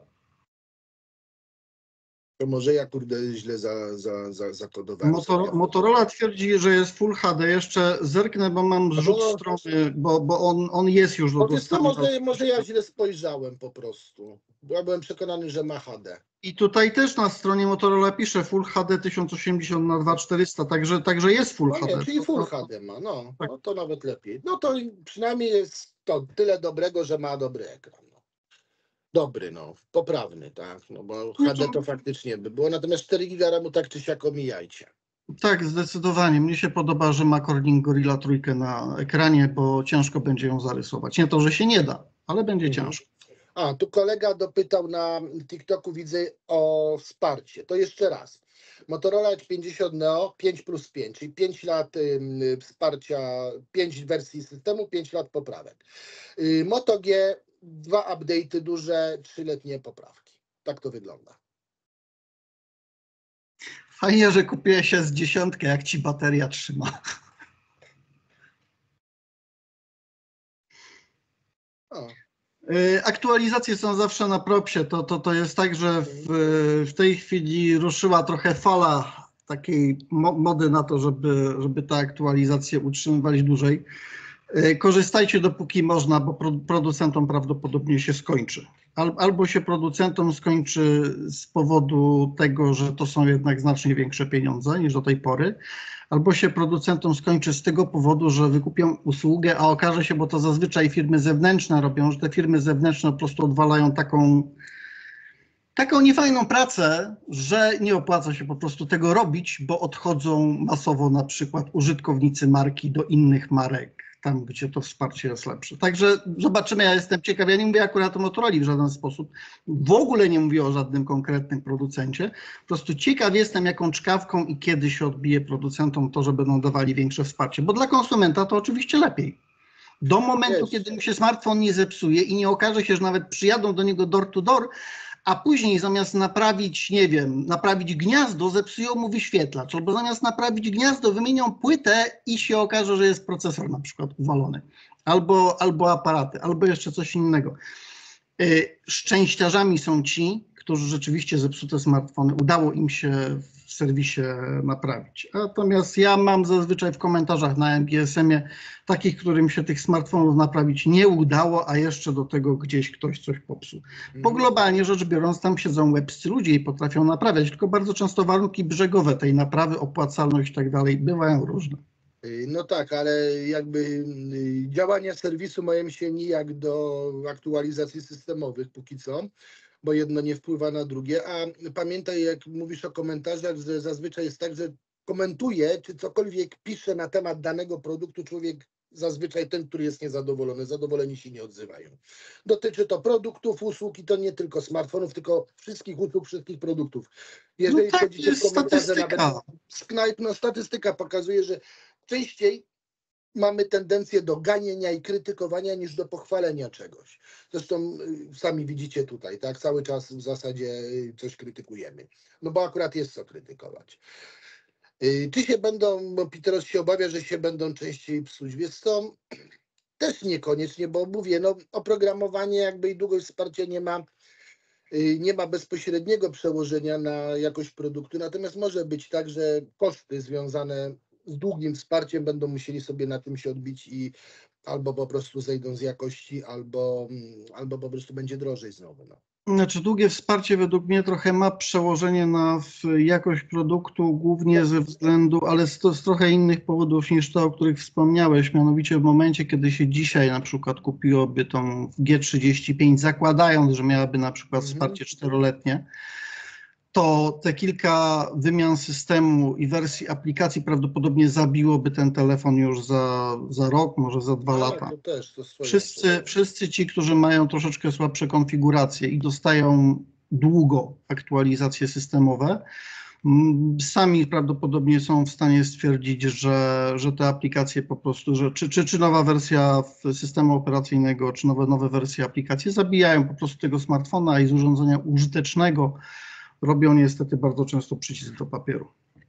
To może ja kurde źle zakodowałem. Motorola twierdzi, że jest Full HD. Jeszcze zerknę, bo mam zrzut strony, bo on jest już do dostępu. Może ja źle spojrzałem po prostu. Bo ja byłem przekonany, że ma HD. I tutaj też na stronie Motorola pisze Full HD 1080 na 2400, także jest Full HD. Nie, czyli Full HD ma, no to nawet lepiej. No to przynajmniej jest to tyle dobrego, że ma dobry ekran. No. Dobry, poprawny, tak, bo HD to faktycznie by było, natomiast 4 giga RAMu tak czy siak omijajcie. Tak, zdecydowanie. Mnie się podoba, że ma Corning Gorilla Trójkę na ekranie, bo ciężko będzie ją zarysować. Nie to, że się nie da, ale będzie ciężko. Tu kolega dopytał na TikToku, widzę, o wsparcie. To jeszcze raz. Motorola Edge 50 Neo 5+5, czyli 5 lat wsparcia, 5 wersji systemu, 5 lat poprawek. Moto G, 2 update'y duże, 3-letnie poprawki. Tak to wygląda. Fajnie, że kupiłeś się z 10, jak ci bateria trzyma. Aktualizacje są zawsze na propsie. To jest tak, że w tej chwili ruszyła trochę fala takiej mody na to, żeby te aktualizacje utrzymywać dłużej. Korzystajcie dopóki można, bo producentom prawdopodobnie się skończy. Albo się producentom skończy z powodu tego, że to są jednak znacznie większe pieniądze niż do tej pory, albo się producentom skończy z tego powodu, że wykupią usługę, a okaże się, bo to zazwyczaj firmy zewnętrzne robią, że te firmy zewnętrzne po prostu odwalają taką niefajną pracę, że nie opłaca się po prostu tego robić, bo odchodzą masowo na przykład użytkownicy marki do innych marek, tam gdzie to wsparcie jest lepsze. Także zobaczymy, ja jestem ciekaw, ja nie mówię akurat o Motorola w żaden sposób, w ogóle nie mówię o żadnym konkretnym producencie, po prostu ciekaw jestem, jaką czkawką i kiedy się odbije producentom to, że będą dawali większe wsparcie, bo dla konsumenta to oczywiście lepiej. Do momentu, kiedy mu się smartfon nie zepsuje i nie okaże się, że nawet przyjadą do niego door to door, a później zamiast naprawić, nie wiem, naprawić gniazdo, zepsują mu wyświetlacz, albo zamiast naprawić gniazdo, wymienią płytę i się okaże, że jest procesor na przykład uwalony, albo aparaty, albo jeszcze coś innego. Szczęściarzami są ci, którzy rzeczywiście zepsute smartfony udało im się w serwisie naprawić. Natomiast ja mam zazwyczaj w komentarzach na MGSM-ie takich, którym się tych smartfonów naprawić nie udało, a jeszcze do tego gdzieś ktoś coś popsuł. Bo globalnie rzecz biorąc, tam siedzą łebscy ludzie i potrafią naprawiać, tylko bardzo często warunki brzegowe tej naprawy, opłacalność i tak dalej bywają różne. No tak, ale jakby działania serwisu mają się nijak do aktualizacji systemowych póki co, bo jedno nie wpływa na drugie, a pamiętaj, jak mówisz o komentarzach, że zazwyczaj jest tak, że komentuje, czy cokolwiek pisze na temat danego produktu człowiek, zazwyczaj ten, który jest niezadowolony, zadowoleni się nie odzywają. Dotyczy to produktów, usług i to nie tylko smartfonów, tylko wszystkich usług, wszystkich produktów. Jeżeli no tak, wchodzicie w komentarze nawet z knajp, statystyka pokazuje, że częściej mamy tendencję do ganienia i krytykowania niż do pochwalenia czegoś. Zresztą sami widzicie tutaj, tak? Cały czas w zasadzie coś krytykujemy. No bo akurat jest co krytykować. Czy się będą, bo Piteros się obawia, że się będą częściej psuć. Wiesz co? Też niekoniecznie, bo mówię, oprogramowanie jakby i długość wsparcia nie ma bezpośredniego przełożenia na jakość produktu, natomiast może być tak, że koszty związane z długim wsparciem będą musieli sobie na tym się odbić i albo po prostu zejdą z jakości, albo po prostu będzie drożej znowu. Znaczy, długie wsparcie według mnie trochę ma przełożenie na jakość produktu, głównie ze względu, ale z trochę innych powodów niż te, o których wspomniałeś. Mianowicie w momencie, kiedy się dzisiaj na przykład kupiłoby tą G35, zakładając, że miałaby na przykład wsparcie 4-letnie, to te kilka wymian systemu i wersji aplikacji prawdopodobnie zabiłoby ten telefon już za rok, może za 2 lata. To też, to Wszyscy ci, którzy mają troszeczkę słabsze konfiguracje i dostają długo aktualizacje systemowe, sami prawdopodobnie są w stanie stwierdzić, że te aplikacje po prostu, że czy nowa wersja systemu operacyjnego, czy nowe wersje aplikacji zabijają po prostu tego smartfona i z urządzenia użytecznego robią niestety bardzo często przycisk do papieru.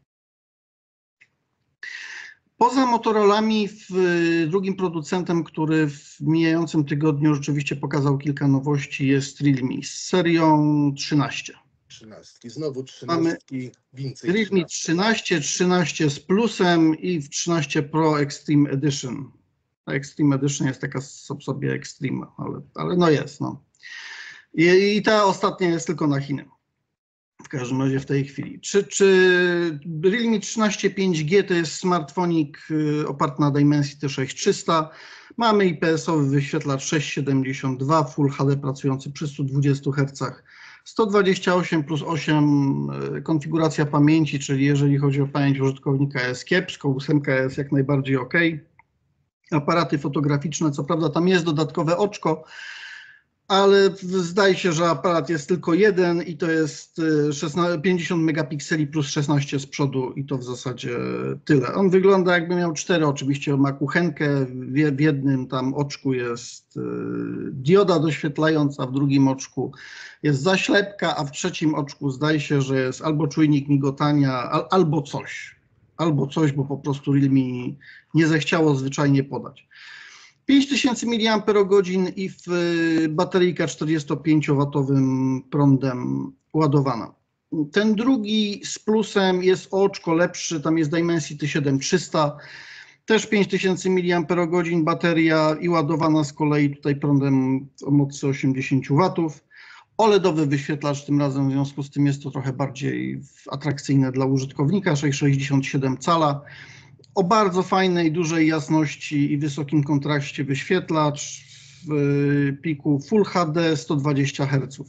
Poza Motorolami, drugim producentem, który w mijającym tygodniu rzeczywiście pokazał kilka nowości, jest Realme z serią 13. 13. Znowu 13. Więcej Realme 13, 13 z plusem i w 13 Pro Extreme Edition. Ta Extreme Edition jest taka sobie Extreme, ale no jest. No. I ta ostatnia jest tylko na Chiny. W każdym razie w tej chwili. Czy Realme 13 5G to jest smartfonik oparty na Dimensity 6300. Mamy IPS-owy wyświetlacz 672, Full HD pracujący przy 120 Hz. 128 plus 8 konfiguracja pamięci, czyli jeżeli chodzi o pamięć użytkownika jest kiepsko, 8 jest jak najbardziej ok. Aparaty fotograficzne, co prawda tam jest dodatkowe oczko, ale zdaje się, że aparat jest tylko jeden i to jest 50 megapikseli plus 16 z przodu i to w zasadzie tyle. On wygląda jakby miał 4, oczywiście ma kuchenkę, w jednym tam oczku jest dioda doświetlająca, w drugim oczku jest zaślepka, a w trzecim oczku zdaje się, że jest albo czujnik migotania, albo coś, bo po prostu Realme nie zechciało zwyczajnie podać. 5000 mAh i bateryjka 45W prądem ładowana. Ten drugi z plusem jest o oczko lepszy, tam jest Dimensity 7300, też 5000 mAh bateria i ładowana z kolei tutaj prądem o mocy 80W. OLEDowy wyświetlacz tym razem, w związku z tym jest to trochę bardziej atrakcyjne dla użytkownika, 6,67 cala. O bardzo fajnej, dużej jasności i wysokim kontraście wyświetlacz w piku Full HD 120 Hz.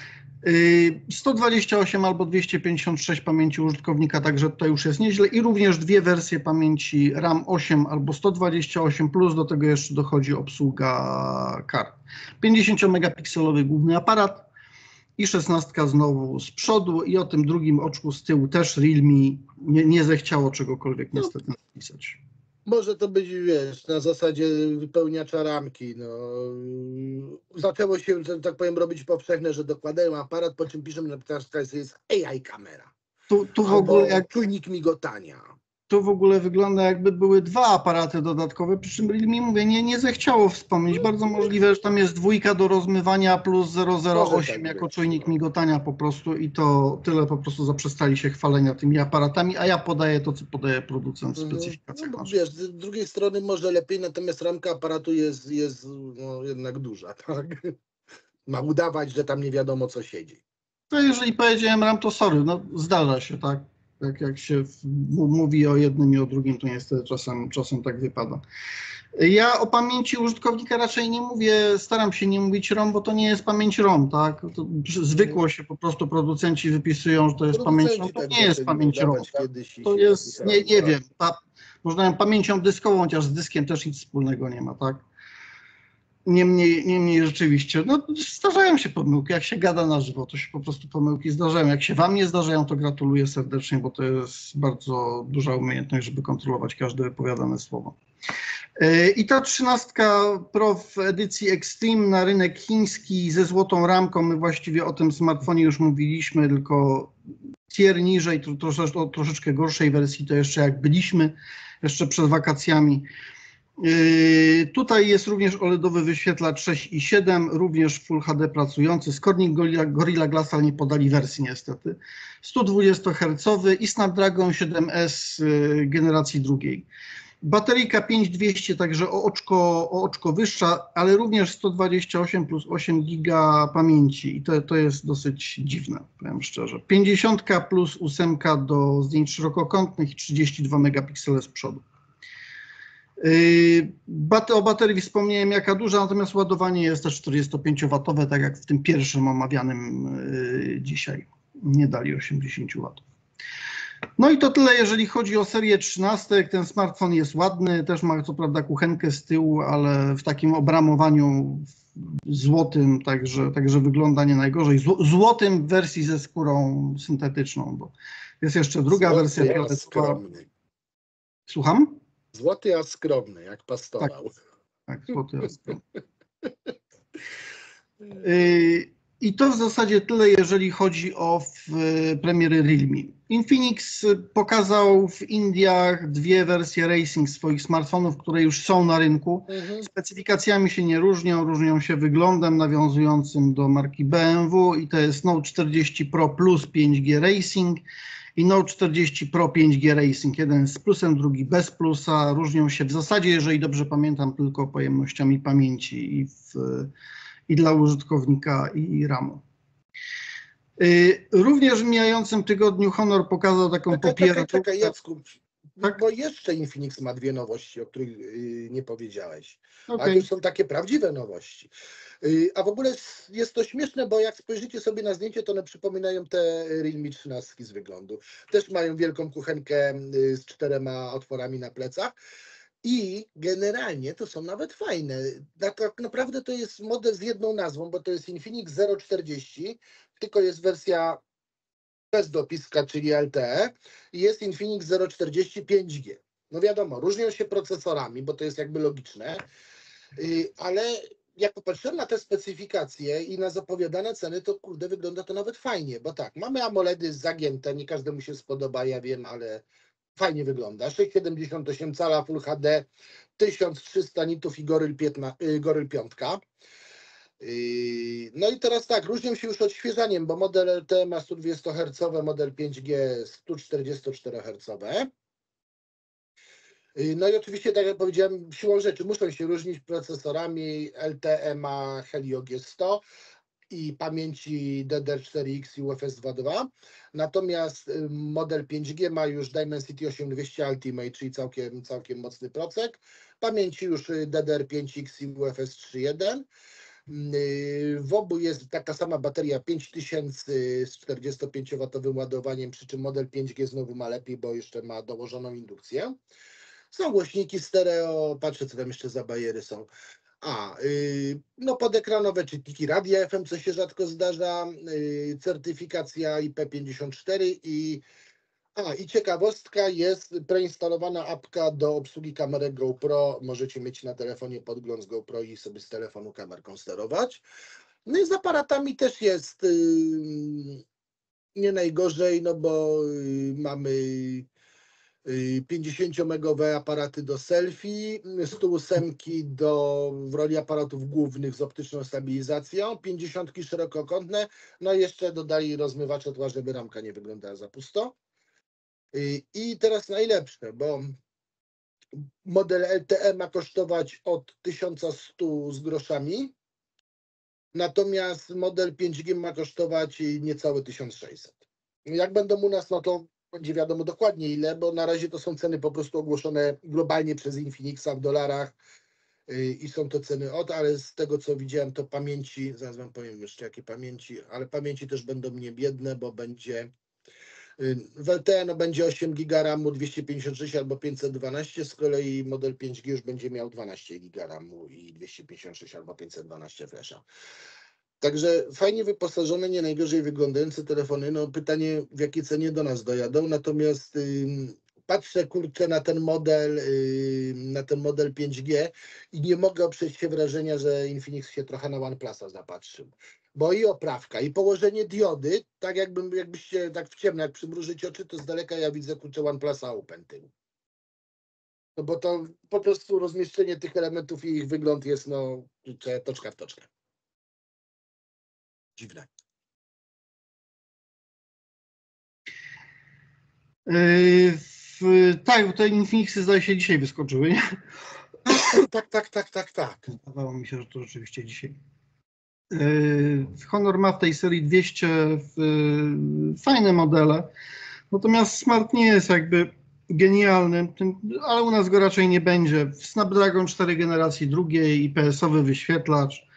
128 albo 256 pamięci użytkownika, także tutaj już jest nieźle i również dwie wersje pamięci RAM 8 albo 128 plus, do tego jeszcze dochodzi obsługa kart. 50 megapikselowy główny aparat i 16 znowu z przodu i o tym drugim oczku z tyłu też Realme nie zechciało czegokolwiek niestety napisać. Może to być, wiesz, na zasadzie wypełniacza ramki. No. Zaczęło się, że tak powiem, robić powszechne, że dokładają aparat, po czym piszą, że jest AI kamera. Tu w ogóle jak czujnik migotania. Tu w ogóle wygląda, jakby były dwa aparaty dodatkowe, przy czym Realme, mówię, nie zechciało wspomnieć. Bardzo możliwe, że tam jest dwójka do rozmywania plus 008 jako czujnik migotania po prostu i to tyle, po prostu zaprzestali się chwalenia tymi aparatami, a ja podaję to, co podaje producent w specyfikacjach. No, wiesz, z drugiej strony może lepiej, natomiast ramka aparatu jest no, jednak duża, tak? Ma udawać, że tam nie wiadomo, co siedzi. No jeżeli powiedziałem RAM, to sorry, no zdarza się, tak? Jak się mówi o jednym i o drugim, to niestety czasem tak wypada. Ja o pamięci użytkownika raczej nie mówię, staram się nie mówić ROM, bo to nie jest pamięć ROM, tak? To zwykło się po prostu producenci wypisują, że to jest pamięć ROM, to nie jest pamięć ROM. To jest, nie wiem, można ją pamięcią dyskową, chociaż z dyskiem też nic wspólnego nie ma, tak? Niemniej rzeczywiście, no zdarzają się pomyłki, jak się gada na żywo, to się po prostu pomyłki zdarzają. Jak się wam nie zdarzają, to gratuluję serdecznie, bo to jest bardzo duża umiejętność, żeby kontrolować każde wypowiadane słowo. I ta 13 Pro w edycji Extreme na rynek chiński ze złotą ramką, my właściwie o tym smartfonie już mówiliśmy, tylko tier niżej, o troszeczkę gorszej wersji, to jeszcze jak byliśmy, jeszcze przed wakacjami. Tutaj jest również OLEDowy wyświetlacz 6,7, również Full HD pracujący, z Corning Gorilla Glass, ale nie podali wersji niestety. 120 Hz i Snapdragon 7S generacji drugiej. Bateryjka 5200, także o oczko wyższa, ale również 128 plus 8 giga pamięci i to jest dosyć dziwne, powiem szczerze. 50 plus 8 do zdjęć szerokokątnych i 32 megapiksele z przodu. O baterii wspomniałem jaka duża, natomiast ładowanie jest też 45W, tak jak w tym pierwszym omawianym dzisiaj. Nie dali 80W. No i to tyle, jeżeli chodzi o serię 13. Ten smartfon jest ładny, też ma co prawda kuchenkę z tyłu, ale w takim obramowaniu złotym, także wygląda nie najgorzej. Złotym w wersji ze skórą syntetyczną, bo jest jeszcze druga wersja fioletowa. Słucham? Złoty, a skromny, jak pastorał. Tak, złoty, a skromny. I to w zasadzie tyle, jeżeli chodzi o premiery Realme. Infinix pokazał w Indiach dwie wersje racing swoich smartfonów, które już są na rynku. Specyfikacjami się nie różnią, różnią się wyglądem nawiązującym do marki BMW i to jest Note 40 Pro Plus 5G Racing i Note 40 Pro 5G Racing. Jeden z plusem, drugi bez plusa. Różnią się w zasadzie, jeżeli dobrze pamiętam, tylko pojemnościami pamięci i dla użytkownika i RAM-u. Również w mijającym tygodniu Honor pokazał taką popierę. Czekaj, Jacku, tak? bo jeszcze Infinix ma dwie nowości, o których nie powiedziałeś. Okay. Ale to już są takie prawdziwe nowości. A w ogóle jest to śmieszne, bo jak spojrzycie sobie na zdjęcie, to one przypominają te Realme 13 z wyglądu. Też mają wielką kuchenkę z 4 otworami na plecach. I generalnie to są nawet fajne. Tak naprawdę to jest model z jedną nazwą, bo to jest Infinix 040, tylko jest wersja bez dopiska, czyli LTE, i jest Infinix 040 5G. No wiadomo, różnią się procesorami, bo to jest jakby logiczne, ale jak popatrzyłem na te specyfikacje i na zapowiadane ceny, to kurde, wygląda to nawet fajnie, bo tak, mamy AMOLEDy zagięte, nie każdemu się spodoba, ja wiem, ale fajnie wygląda. 6,78 cala Full HD, 1300 nitów i Goril 5. No i teraz tak, różnią się już odświeżaniem, bo model LTE ma 120 Hz, model 5G 144 Hz. No i oczywiście, tak jak powiedziałem, siłą rzeczy muszą się różnić procesorami. LTE ma Helio G100 i pamięci DDR4X i UFS 2.2. Natomiast model 5G ma już Dimensity 8200 Ultimate, czyli całkiem mocny procek. Pamięci już DDR5X i UFS 3.1. W obu jest taka sama bateria 5000 z 45W ładowaniem, przy czym model 5G znowu ma lepiej, bo jeszcze ma dołożoną indukcję. Są głośniki stereo, patrzę co tam jeszcze za bajery są. No podekranowe czytniki radia FM, co się rzadko zdarza, certyfikacja IP54 i ciekawostka, jest preinstalowana apka do obsługi kamerek GoPro. Możecie mieć na telefonie podgląd z GoPro i sobie z telefonu kamerką sterować. No i z aparatami też jest nie najgorzej, no bo mamy 50-megowe aparaty do selfie, 108 w roli aparatów głównych z optyczną stabilizacją, 50 szerokokątne, no i jeszcze dodali rozmywacze tła, żeby ramka nie wyglądała za pusto. I teraz najlepsze, bo model LTE ma kosztować od 1100 z groszami, natomiast model 5G ma kosztować niecałe 1600. Jak będą u nas, no to będzie wiadomo dokładnie ile, bo na razie to są ceny po prostu ogłoszone globalnie przez Infinixa w dolarach i są to ceny ale z tego co widziałem, to pamięci, zaraz wam powiem jeszcze jakie pamięci, ale pamięci też będą niebiedne, bo będzie w LTE no będzie 8 GB RAMu, 256 albo 512, z kolei model 5G już będzie miał 12 GB RAMu i 256 albo 512 flasha. Także fajnie wyposażone, nie najgorzej wyglądające telefony. No pytanie, w jakiej cenie do nas dojadą, natomiast patrzę kurczę na ten model 5G i nie mogę oprzeć się wrażenia, że Infinix się trochę na OnePlusa zapatrzył. Bo i oprawka, i położenie diody, tak jakbyście tak w ciemno, jak przymrużyć oczy, to z daleka ja widzę kurczę OnePlusa Open tył. No bo to po prostu rozmieszczenie tych elementów i ich wygląd jest no toczka w toczkę. Dziwne. Tak, te Infinixy zdaje się dzisiaj wyskoczyły, nie? Tak. Wydawało mi się, że to rzeczywiście dzisiaj. Honor ma w tej serii 200 fajne modele, natomiast Smart nie jest jakby genialny, ale u nas go raczej nie będzie. Snapdragon 4 generacji drugiej, IPS-owy wyświetlacz,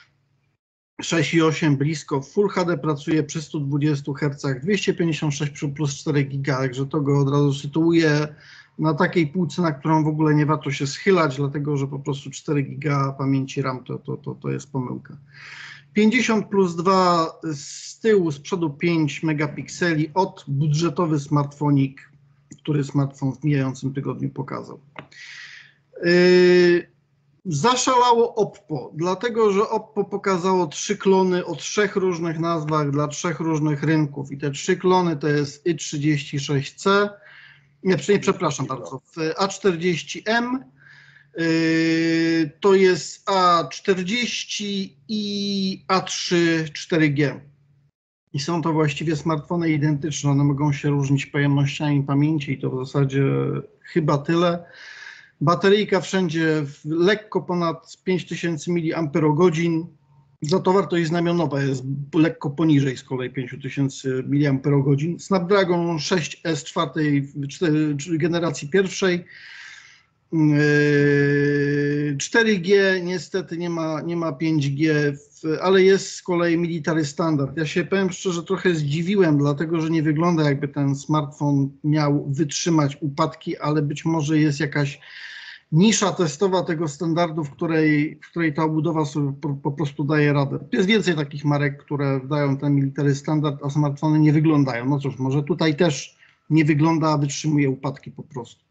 6,8 blisko, Full HD pracuje przy 120 Hz, 256 plus 4 GB, także to go od razu sytuuje na takiej półce, na którą w ogóle nie warto się schylać, dlatego że po prostu 4 GB pamięci RAM to jest pomyłka. 50 plus 2 z tyłu, z przodu 5 megapikseli od budżetowy smartfonik, który smartfon w mijającym tygodniu pokazał. Zaszalało Oppo, dlatego że Oppo pokazało 3 klony o 3 różnych nazwach dla 3 różnych rynków i te 3 klony to jest i36C, przepraszam bardzo, A40M, to jest A40 i A3 4G. I są to właściwie smartfony identyczne, one mogą się różnić pojemnościami pamięci i to w zasadzie chyba tyle. Bateryjka wszędzie lekko ponad 5000 mAh. Za to wartość znamionowa jest lekko poniżej z kolei 5000 mAh. Snapdragon 6S 4 generacji pierwszej. 4G niestety nie ma 5G, ale jest z kolei military standard. Ja się powiem szczerze trochę zdziwiłem, dlatego że nie wygląda jakby ten smartfon miał wytrzymać upadki, ale być może jest jakaś nisza testowa tego standardu, w której ta obudowa sobie po prostu daje radę. Jest więcej takich marek, które dają ten military standard, a smartfony nie wyglądają. No cóż, może tutaj też nie wygląda, a wytrzymuje upadki po prostu.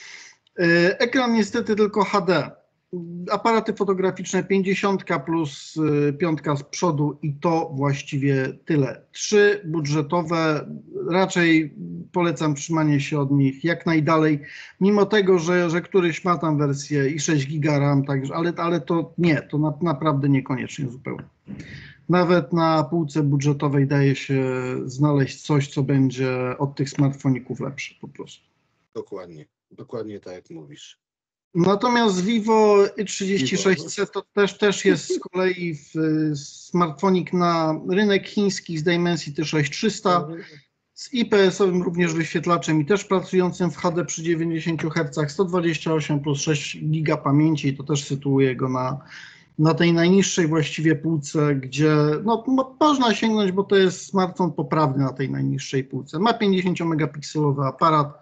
Ekran niestety tylko HD. Aparaty fotograficzne 50 plus 5 z przodu i to właściwie tyle. 3 budżetowe, raczej polecam trzymanie się od nich jak najdalej, mimo tego, że któryś ma tam wersję i 6 GB RAM, także, ale to nie, to naprawdę niekoniecznie zupełnie. Nawet na półce budżetowej daje się znaleźć coś, co będzie od tych smartfoników lepsze po prostu. Dokładnie tak jak mówisz. Natomiast Vivo Y36C to też jest z kolei smartfonik na rynek chiński z Dimensity 6300, z IPS-owym również wyświetlaczem i też pracującym w HD przy 90 Hz, 128 plus 6 GB pamięci i to też sytuuje go na tej najniższej właściwie półce, gdzie no, można sięgnąć, bo to jest smartfon poprawny na tej najniższej półce. Ma 50-megapikselowy aparat,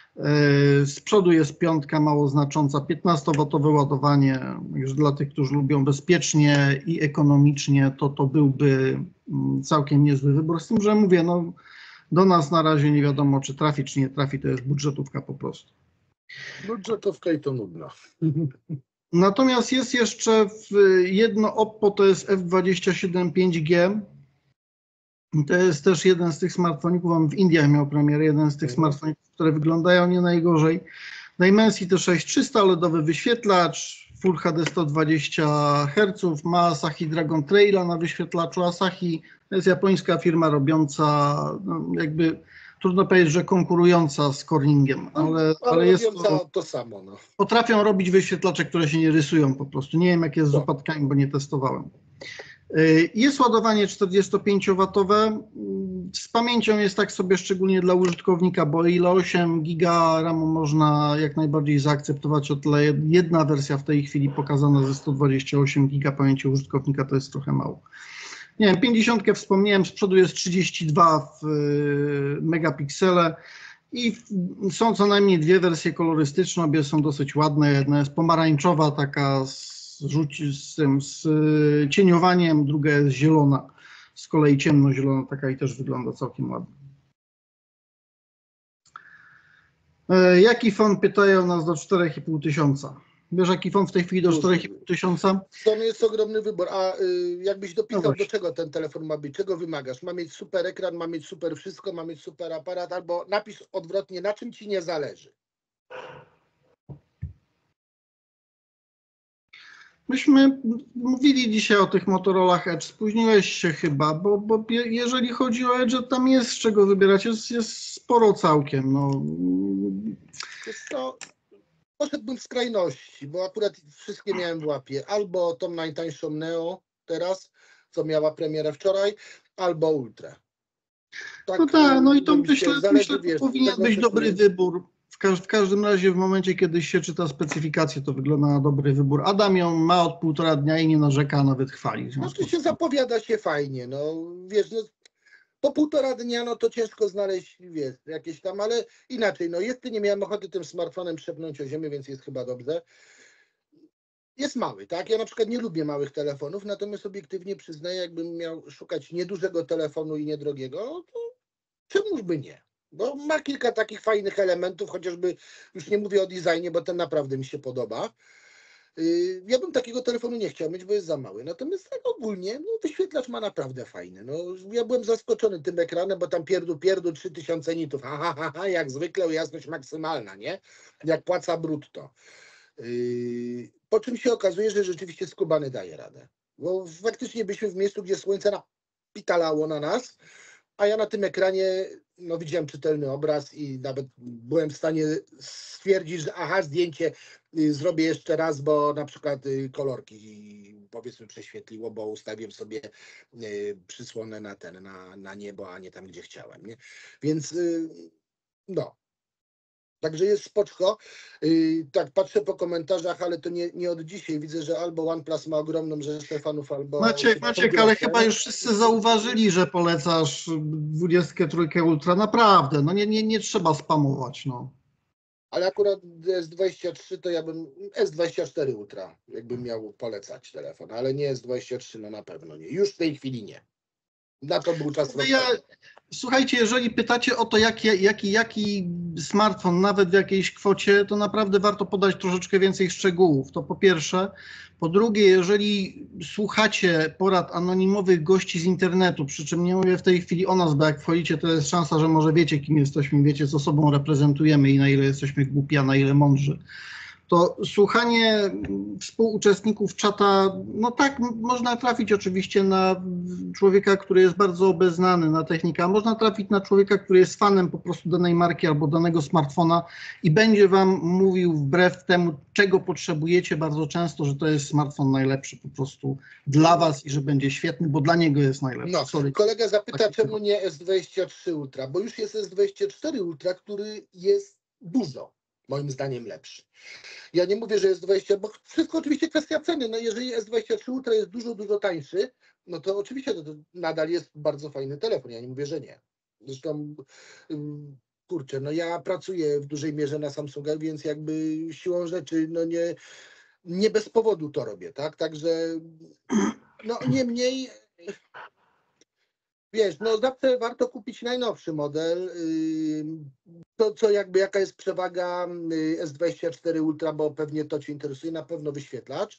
z przodu jest 5 mało znacząca, 15W ładowanie, już dla tych, którzy lubią bezpiecznie i ekonomicznie, to byłby całkiem niezły wybór, z tym, że mówię, no do nas na razie nie wiadomo, czy trafi, czy nie trafi, to jest budżetówka po prostu. Budżetówka i to nudna. Natomiast jest jeszcze jedno Oppo, to jest F27 5G. To jest też jeden z tych smartfoników, on w Indiach miał premierę, jeden z tych smartfoników, które wyglądają nie najgorzej. Dimensity 6300, LEDowy wyświetlacz, Full HD 120 Hz, ma Asahi Dragon Traila na wyświetlaczu. Asahi to jest japońska firma robiąca, no jakby trudno powiedzieć, że konkurująca z Corningiem, ale jest to samo. No. Potrafią robić wyświetlacze, które się nie rysują po prostu. Nie wiem, jak jest z upadkami, bo nie testowałem. Jest ładowanie 45W. Z pamięcią jest tak sobie szczególnie dla użytkownika, bo ile 8 GB RAM-u można jak najbardziej zaakceptować, o tyle jedna wersja w tej chwili pokazana ze 128 GB pamięci użytkownika to jest trochę mało. Nie wiem, 50 wspomniałem, z przodu jest 32 megapiksele i są co najmniej dwie wersje kolorystyczne, obie są dosyć ładne. Jedna jest pomarańczowa, taka z cieniowaniem, druga jest zielona, z kolei ciemnozielona, taka i też wygląda całkiem ładnie. Jaki fon, pytają nas, do 4500? Wiesz, jaki fon w tej chwili do 4500? To jest ogromny wybór, a jakbyś dopisał, No do czego ten telefon ma być, czego wymagasz? Ma mieć super ekran, ma mieć super wszystko, ma mieć super aparat, albo napisz odwrotnie, na czym ci nie zależy? Myśmy mówili dzisiaj o tych Motorolach Edge, spóźniłeś się chyba, bo jeżeli chodzi o Edge, tam jest z czego wybierać, jest sporo całkiem. No. Wiesz co, poszedłbym w skrajności, bo akurat wszystkie miałem w łapie. Albo tą najtańszą Neo teraz, co miała premierę wczoraj, albo Ultrę. No tak, no i to myślę, zależy, to wiesz, powinien tego, być co dobry się... wybór. W każdym razie w momencie, kiedy się czyta specyfikację, to wygląda na dobry wybór. Adam ją ma od 1,5 dnia i nie narzeka, a nawet chwali. W związku Znaczy się z tym. zapowiada się fajnie, no wiesz, no po 1,5 dnia, no to ciężko znaleźć, wiesz, jakieś tam, ale inaczej, no jeszcze nie miałem ochoty tym smartfonem przepnąć o ziemię, więc jest chyba dobrze. Jest mały, tak? Ja na przykład nie lubię małych telefonów, natomiast obiektywnie przyznaję, jakbym miał szukać niedużego telefonu i niedrogiego, to czemuż by nie? Bo ma kilka takich fajnych elementów, chociażby już nie mówię o designie, bo ten naprawdę mi się podoba. Ja bym takiego telefonu nie chciał mieć, bo jest za mały. Natomiast tak ogólnie, no, wyświetlacz ma naprawdę fajny. No, ja byłem zaskoczony tym ekranem, bo tam pierdu 3000 nitów. Jak zwykle jasność maksymalna, nie? Jak płaca brutto. Po czym się okazuje, że rzeczywiście skubany daje radę. Bo faktycznie byliśmy w miejscu, gdzie słońce napitalało na nas, a ja na tym ekranie no, widziałem czytelny obraz i nawet byłem w stanie stwierdzić, że zdjęcie zrobię jeszcze raz, bo na przykład kolorki powiedzmy prześwietliło, bo ustawiłem sobie przysłonę na niebo, a nie tam, gdzie chciałem. Nie? Więc no. Także jest spoczko. Tak, patrzę po komentarzach, ale to nie od dzisiaj. Widzę, że albo OnePlus ma ogromną rzeszę fanów, albo Maciek, ale chyba już wszyscy zauważyli, że polecasz 23 Ultra. Naprawdę, no nie trzeba spamować. No. Ale akurat S23 to ja bym S24 Ultra, jakbym miał polecać telefon, ale nie S23, no na pewno nie. Już w tej chwili nie. Na to był czas rok temu. Słuchajcie, jeżeli pytacie o to, jaki smartfon, nawet w jakiejś kwocie, to naprawdę warto podać troszeczkę więcej szczegółów. To po pierwsze. Po drugie, jeżeli słuchacie porad anonimowych gości z internetu, przy czym nie mówię w tej chwili o nas, bo jak wchodzicie, to jest szansa, że może wiecie, kim jesteśmy, wiecie, co sobą reprezentujemy i na ile jesteśmy głupi, a na ile mądrzy. To słuchanie współuczestników czata, no tak, można trafić oczywiście na człowieka, który jest bardzo obeznany na technikę, a można trafić na człowieka, który jest fanem po prostu danej marki albo danego smartfona i będzie wam mówił wbrew temu, czego potrzebujecie bardzo często, że to jest smartfon najlepszy po prostu dla was i że będzie świetny, bo dla niego jest najlepszy. No, Sorry. kolega zapyta, czemu nie S23 Ultra, bo już jest S24 Ultra, który jest dużo, moim zdaniem, lepszy. Ja nie mówię, że jest 20, bo wszystko oczywiście kwestia ceny. No jeżeli S23 Ultra jest dużo tańszy, no to oczywiście to nadal jest bardzo fajny telefon. Ja nie mówię, że nie. Zresztą kurczę, no ja pracuję w dużej mierze na Samsungach, więc jakby siłą rzeczy, no nie bez powodu to robię, tak? Także no niemniej wiesz, no zawsze warto kupić najnowszy model. To, co jakby, jaka jest przewaga S24 Ultra, bo pewnie to Cię interesuje, na pewno wyświetlacz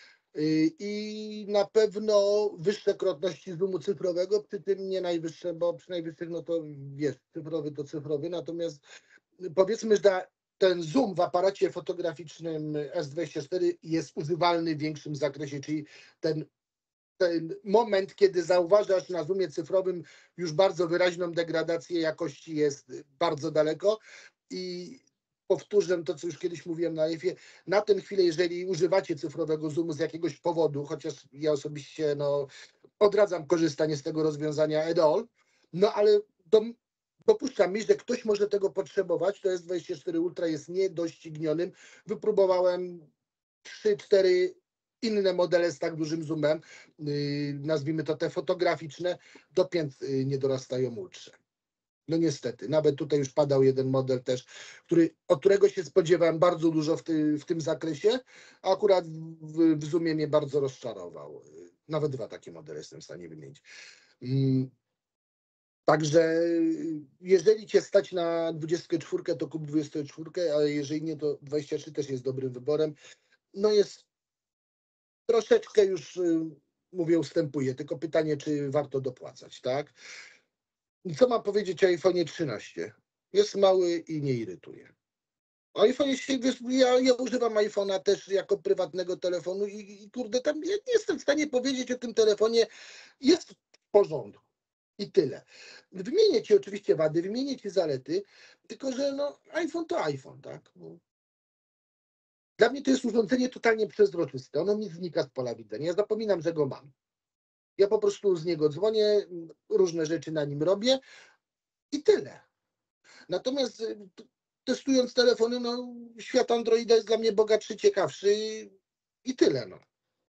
i na pewno wyższe krotności zoomu cyfrowego, przy tym nie najwyższe, bo przy najwyższych, no to wiesz, cyfrowy to cyfrowy, natomiast powiedzmy, że ten zoom w aparacie fotograficznym S24 jest używalny w większym zakresie, czyli ten moment, kiedy zauważasz na zoomie cyfrowym już bardzo wyraźną degradację jakości, jest bardzo daleko i powtórzę to, co już kiedyś mówiłem na live, na tę chwilę, jeżeli używacie cyfrowego zoomu z jakiegoś powodu, chociaż ja osobiście odradzam korzystanie z tego rozwiązania at all, no ale dopuszczam mi, że ktoś może tego potrzebować, to S24 Ultra jest niedoścignionym, wypróbowałem 3-4 inne modele z tak dużym zoomem, nazwijmy to te fotograficzne, do pięt nie dorastają ultrze. No niestety, nawet tutaj już padał jeden model też, od którego się spodziewałem bardzo dużo w tym zakresie, a akurat w zoomie mnie bardzo rozczarował. Nawet dwa takie modele jestem w stanie wymienić. Także jeżeli Cię stać na 24, to kup 24, ale jeżeli nie, to 23 też jest dobrym wyborem. No jest troszeczkę już, mówię, ustępuje, tylko pytanie, czy warto dopłacać, tak? I co mam powiedzieć o iPhone'ie 13? Jest mały i nie irytuje. iPhone jest, wiesz, ja używam iPhone'a też jako prywatnego telefonu i kurde, tam ja nie jestem w stanie powiedzieć o tym telefonie, jest w porządku i tyle. Wymienię ci oczywiście wady, wymienię ci zalety, tylko że no, iPhone to iPhone, tak? No. Dla mnie to jest urządzenie totalnie przezroczyste, ono mi znika z pola widzenia, ja zapominam, że go mam. Ja po prostu z niego dzwonię, różne rzeczy na nim robię i tyle. Natomiast testując telefony, no, świat Androida jest dla mnie bogatszy, ciekawszy i tyle. No.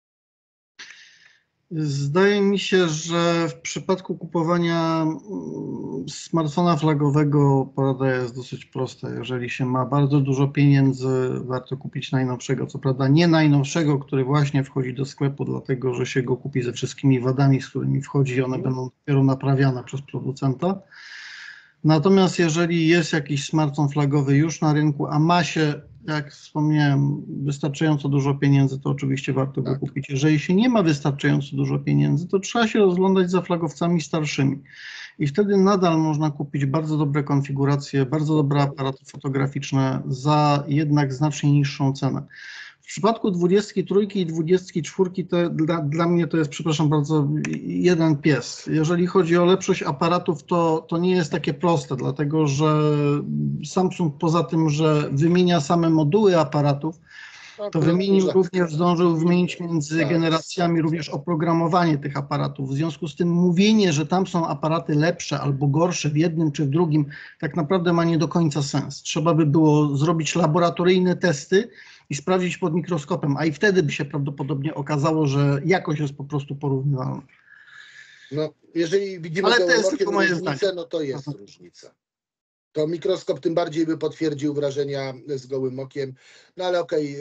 Zdaje mi się, że w przypadku kupowania smartfona flagowego porada jest dosyć prosta. Jeżeli się ma bardzo dużo pieniędzy, warto kupić najnowszego. Co prawda nie najnowszego, który właśnie wchodzi do sklepu, dlatego że się go kupi ze wszystkimi wadami, z którymi wchodzi, one będą dopiero naprawiane przez producenta. Natomiast jeżeli jest jakiś smartfon flagowy już na rynku, a ma się, jak wspomniałem, wystarczająco dużo pieniędzy, to oczywiście warto go kupić. Jeżeli się nie ma wystarczająco dużo pieniędzy, to trzeba się rozglądać za flagowcami starszymi. I wtedy nadal można kupić bardzo dobre konfiguracje, bardzo dobre aparaty fotograficzne za jednak znacznie niższą cenę. W przypadku 23 i 24 to dla mnie to jest, przepraszam bardzo, jeden pies. Jeżeli chodzi o lepszość aparatów, to nie jest takie proste, dlatego że Samsung poza tym, że wymienia same moduły aparatów, to wymienił również, zdążył wymienić między generacjami również oprogramowanie tych aparatów. W związku z tym mówienie, że tam są aparaty lepsze albo gorsze w jednym czy w drugim, tak naprawdę ma nie do końca sens. Trzeba by było zrobić laboratoryjne testy i sprawdzić pod mikroskopem, a i wtedy by się prawdopodobnie okazało, że jakość jest po prostu porównywalna. No, jeżeli widzimy gołym okiem różnicę, no to jest różnica. To mikroskop tym bardziej by potwierdził wrażenia z gołym okiem. No ale okej,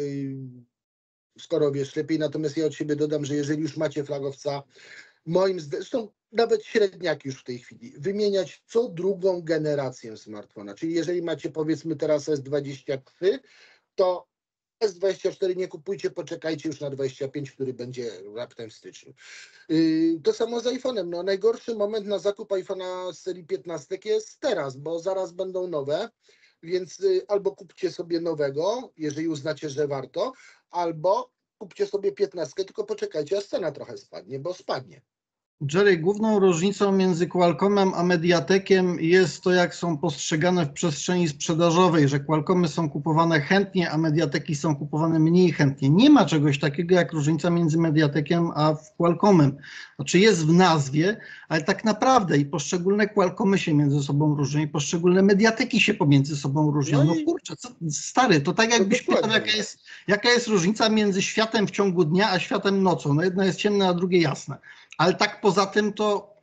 skoro wiesz lepiej, natomiast ja od siebie dodam, że jeżeli już macie flagowca, moim zdaniem, zresztą nawet średniaki już w tej chwili, wymieniać co drugą generację smartfona. Czyli jeżeli macie powiedzmy teraz S23, to S24 nie kupujcie, poczekajcie już na 25, który będzie raptem w styczniu. To samo z iPhone'em. No, najgorszy moment na zakup iPhone'a z serii 15 jest teraz, bo zaraz będą nowe, więc albo kupcie sobie nowego, jeżeli uznacie, że warto, albo kupcie sobie 15, tylko poczekajcie, aż cena trochę spadnie, bo spadnie. Jerry, główną różnicą między Qualcommem a Mediatekiem jest to, jak są postrzegane w przestrzeni sprzedażowej, że Qualcommy są kupowane chętnie, a Mediateki są kupowane mniej chętnie. Nie ma czegoś takiego jak różnica między Mediatekiem a Qualcommem. Znaczy jest w nazwie, ale tak naprawdę i poszczególne Qualcommy się między sobą różnią i poszczególne Mediateki się pomiędzy sobą różnią. No kurczę, stary, to tak jakbyś pytał, jaka jest różnica między światem w ciągu dnia a światem nocą. No jedno jest ciemne, a drugie jasne. Ale tak poza tym to...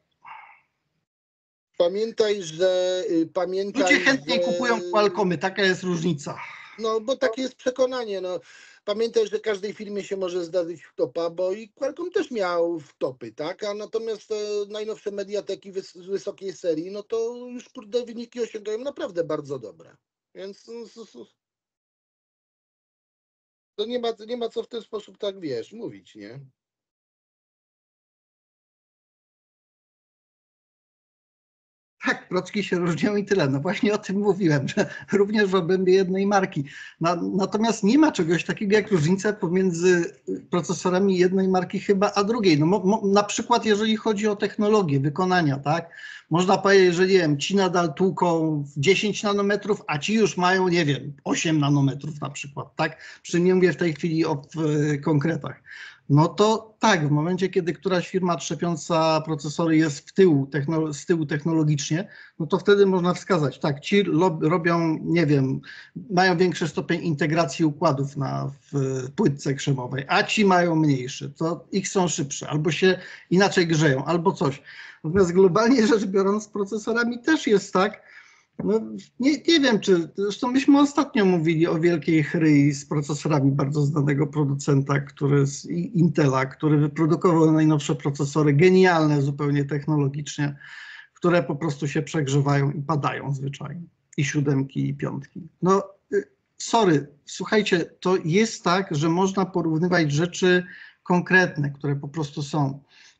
Pamiętaj, że... Ludzie chętniej kupują Qualcommy, taka jest różnica. No, bo takie jest przekonanie. No. Pamiętaj, że każdej firmie się może zdarzyć wtopa, bo i Qualcomm też miał wtopy, tak? A natomiast te najnowsze Mediateki z wysokiej serii, no to już kurde wyniki osiągają naprawdę bardzo dobre. Więc to nie ma co w ten sposób tak, wiesz, mówić, nie? Tak, procki się różnią i tyle. No właśnie o tym mówiłem, że również w obrębie jednej marki. Natomiast nie ma czegoś takiego jak różnica pomiędzy procesorami jednej marki chyba a drugiej. No, na przykład jeżeli chodzi o technologię wykonania, tak? Można powiedzieć, że nie wiem, ci nadal tłuką 10 nanometrów, a ci już mają, nie wiem, 8 nanometrów na przykład, tak? Przy czym nie mówię w tej chwili o konkretach. No to tak, w momencie, kiedy któraś firma trzepiąca procesory jest z tyłu technologicznie, no to wtedy można wskazać, tak, ci robią, nie wiem, mają większy stopień integracji układów w płytce krzemowej, a ci mają mniejszy, to ich są szybsze, albo się inaczej grzeją, albo coś. Natomiast globalnie rzecz biorąc, z procesorami też jest tak. No, nie wiem, zresztą myśmy ostatnio mówili o wielkiej chryi z procesorami bardzo znanego producenta, z Intela, który wyprodukował najnowsze procesory, genialne zupełnie technologicznie, które po prostu się przegrzewają i padają zwyczajnie. I 7 i 5. No, sorry, słuchajcie, to jest tak, że można porównywać rzeczy konkretne, które po prostu są.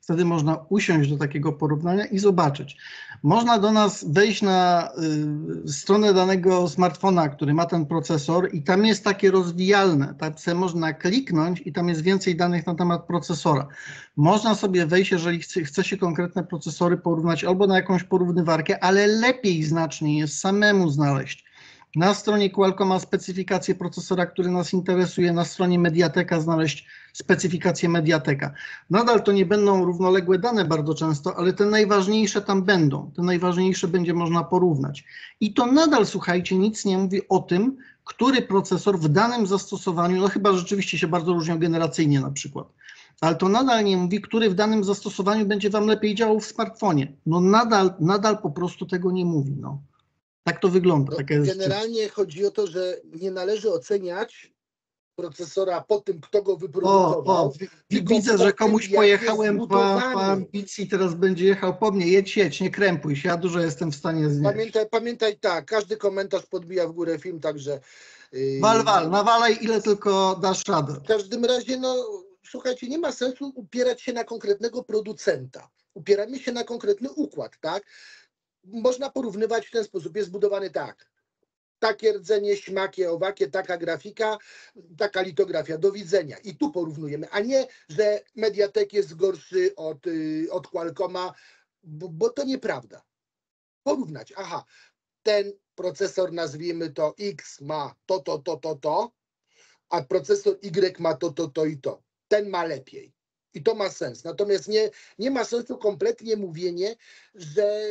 Wtedy można usiąść do takiego porównania i zobaczyć. Można do nas wejść na stronę danego smartfona, który ma ten procesor i tam jest takie rozwijalne. Tam sobie można kliknąć i tam jest więcej danych na temat procesora. Można sobie wejść, jeżeli chce się konkretne procesory porównać albo na jakąś porównywarkę, ale lepiej znacznie jest samemu znaleźć. Na stronie Qualcomma specyfikację procesora, który nas interesuje, na stronie Mediateka znaleźć specyfikację Mediateka. Nadal to nie będą równoległe dane bardzo często, ale te najważniejsze tam będą. Te najważniejsze będzie można porównać. I to nadal, słuchajcie, nic nie mówi o tym, który procesor w danym zastosowaniu, no chyba rzeczywiście się bardzo różnią generacyjnie na przykład, ale to nadal nie mówi, który w danym zastosowaniu będzie Wam lepiej działał w smartfonie. No nadal po prostu tego nie mówi, no. Tak to wygląda. No, taka jest generalnie chodzi o to, że nie należy oceniać procesora po tym, kto go wyprodukował. Widzę, że komuś tym, pojechałem po ambicji, teraz będzie jechał po mnie. Jedź, nie krępuj się, ja dużo jestem w stanie znieść. Pamiętaj tak, każdy komentarz podbija w górę film, także... Wal, nawalaj ile tylko dasz radę. W każdym razie, no słuchajcie, nie ma sensu upierać się na konkretnego producenta. Upieramy się na konkretny układ, tak? Można porównywać w ten sposób. Jest zbudowany tak. Takie rdzenie, śmakie, owakie, taka grafika, taka litografia. Do widzenia. I tu porównujemy, a nie, że Mediatek jest gorszy od Qualcomma, bo to nieprawda. Porównać. Aha, ten procesor, nazwijmy to X, ma to, a procesor Y ma to i to. Ten ma lepiej. I to ma sens. Natomiast nie ma sensu kompletnie mówienie, że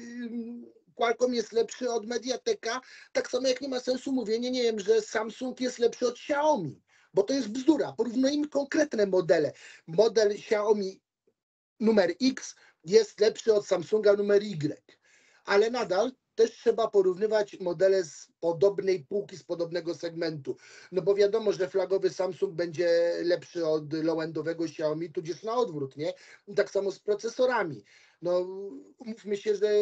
Qualcomm jest lepszy od Mediateka, tak samo jak nie ma sensu mówienie, nie wiem, że Samsung jest lepszy od Xiaomi, bo to jest bzdura. Porównujmy konkretne modele. Model Xiaomi numer X jest lepszy od Samsunga numer Y, ale nadal też trzeba porównywać modele z podobnej półki, z podobnego segmentu. No bo wiadomo, że flagowy Samsung będzie lepszy od low-endowego Xiaomi, tudzież na odwrót, nie? I tak samo z procesorami. No umówmy się, że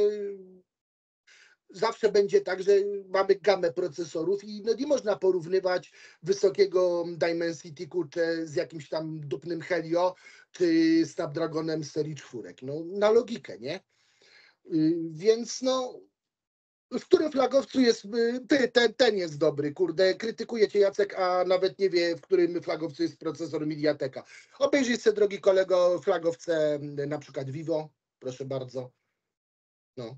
zawsze będzie tak, że mamy gamę procesorów i no nie można porównywać wysokiego Dimensity kurczę z jakimś tam dupnym Helio czy Snapdragonem z serii 4. No na logikę, nie? Więc no w którym flagowcu jest, ten jest dobry, kurde, krytykuje cię Jacek, a nawet nie wie, w którym flagowcu jest procesor Mediateka. Obejrzyj sobie, drogi kolego, flagowce, na przykład Vivo, proszę bardzo. No.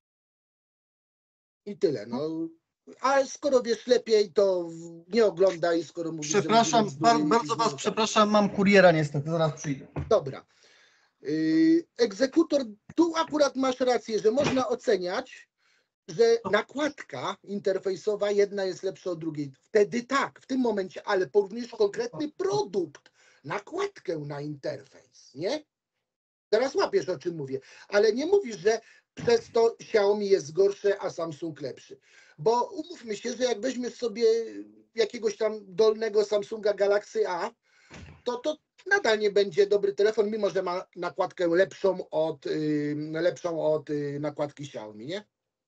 I tyle, no. A skoro wiesz lepiej, to nie oglądaj, skoro mówisz, Przepraszam, bardzo was przepraszam, mam kuriera niestety, zaraz przyjdę. Dobra. Egzekutor, tu akurat masz rację, że można oceniać, że nakładka interfejsowa jedna jest lepsza od drugiej. Wtedy tak, w tym momencie, ale porównujesz konkretny produkt, nakładkę na interfejs, nie? Teraz łapiesz, o czym mówię, ale nie mówisz, że przez to Xiaomi jest gorsze, a Samsung lepszy. Bo umówmy się, że jak weźmiesz sobie jakiegoś tam dolnego Samsunga Galaxy A, to nadal nie będzie dobry telefon, mimo że ma nakładkę lepszą od nakładki Xiaomi, nie?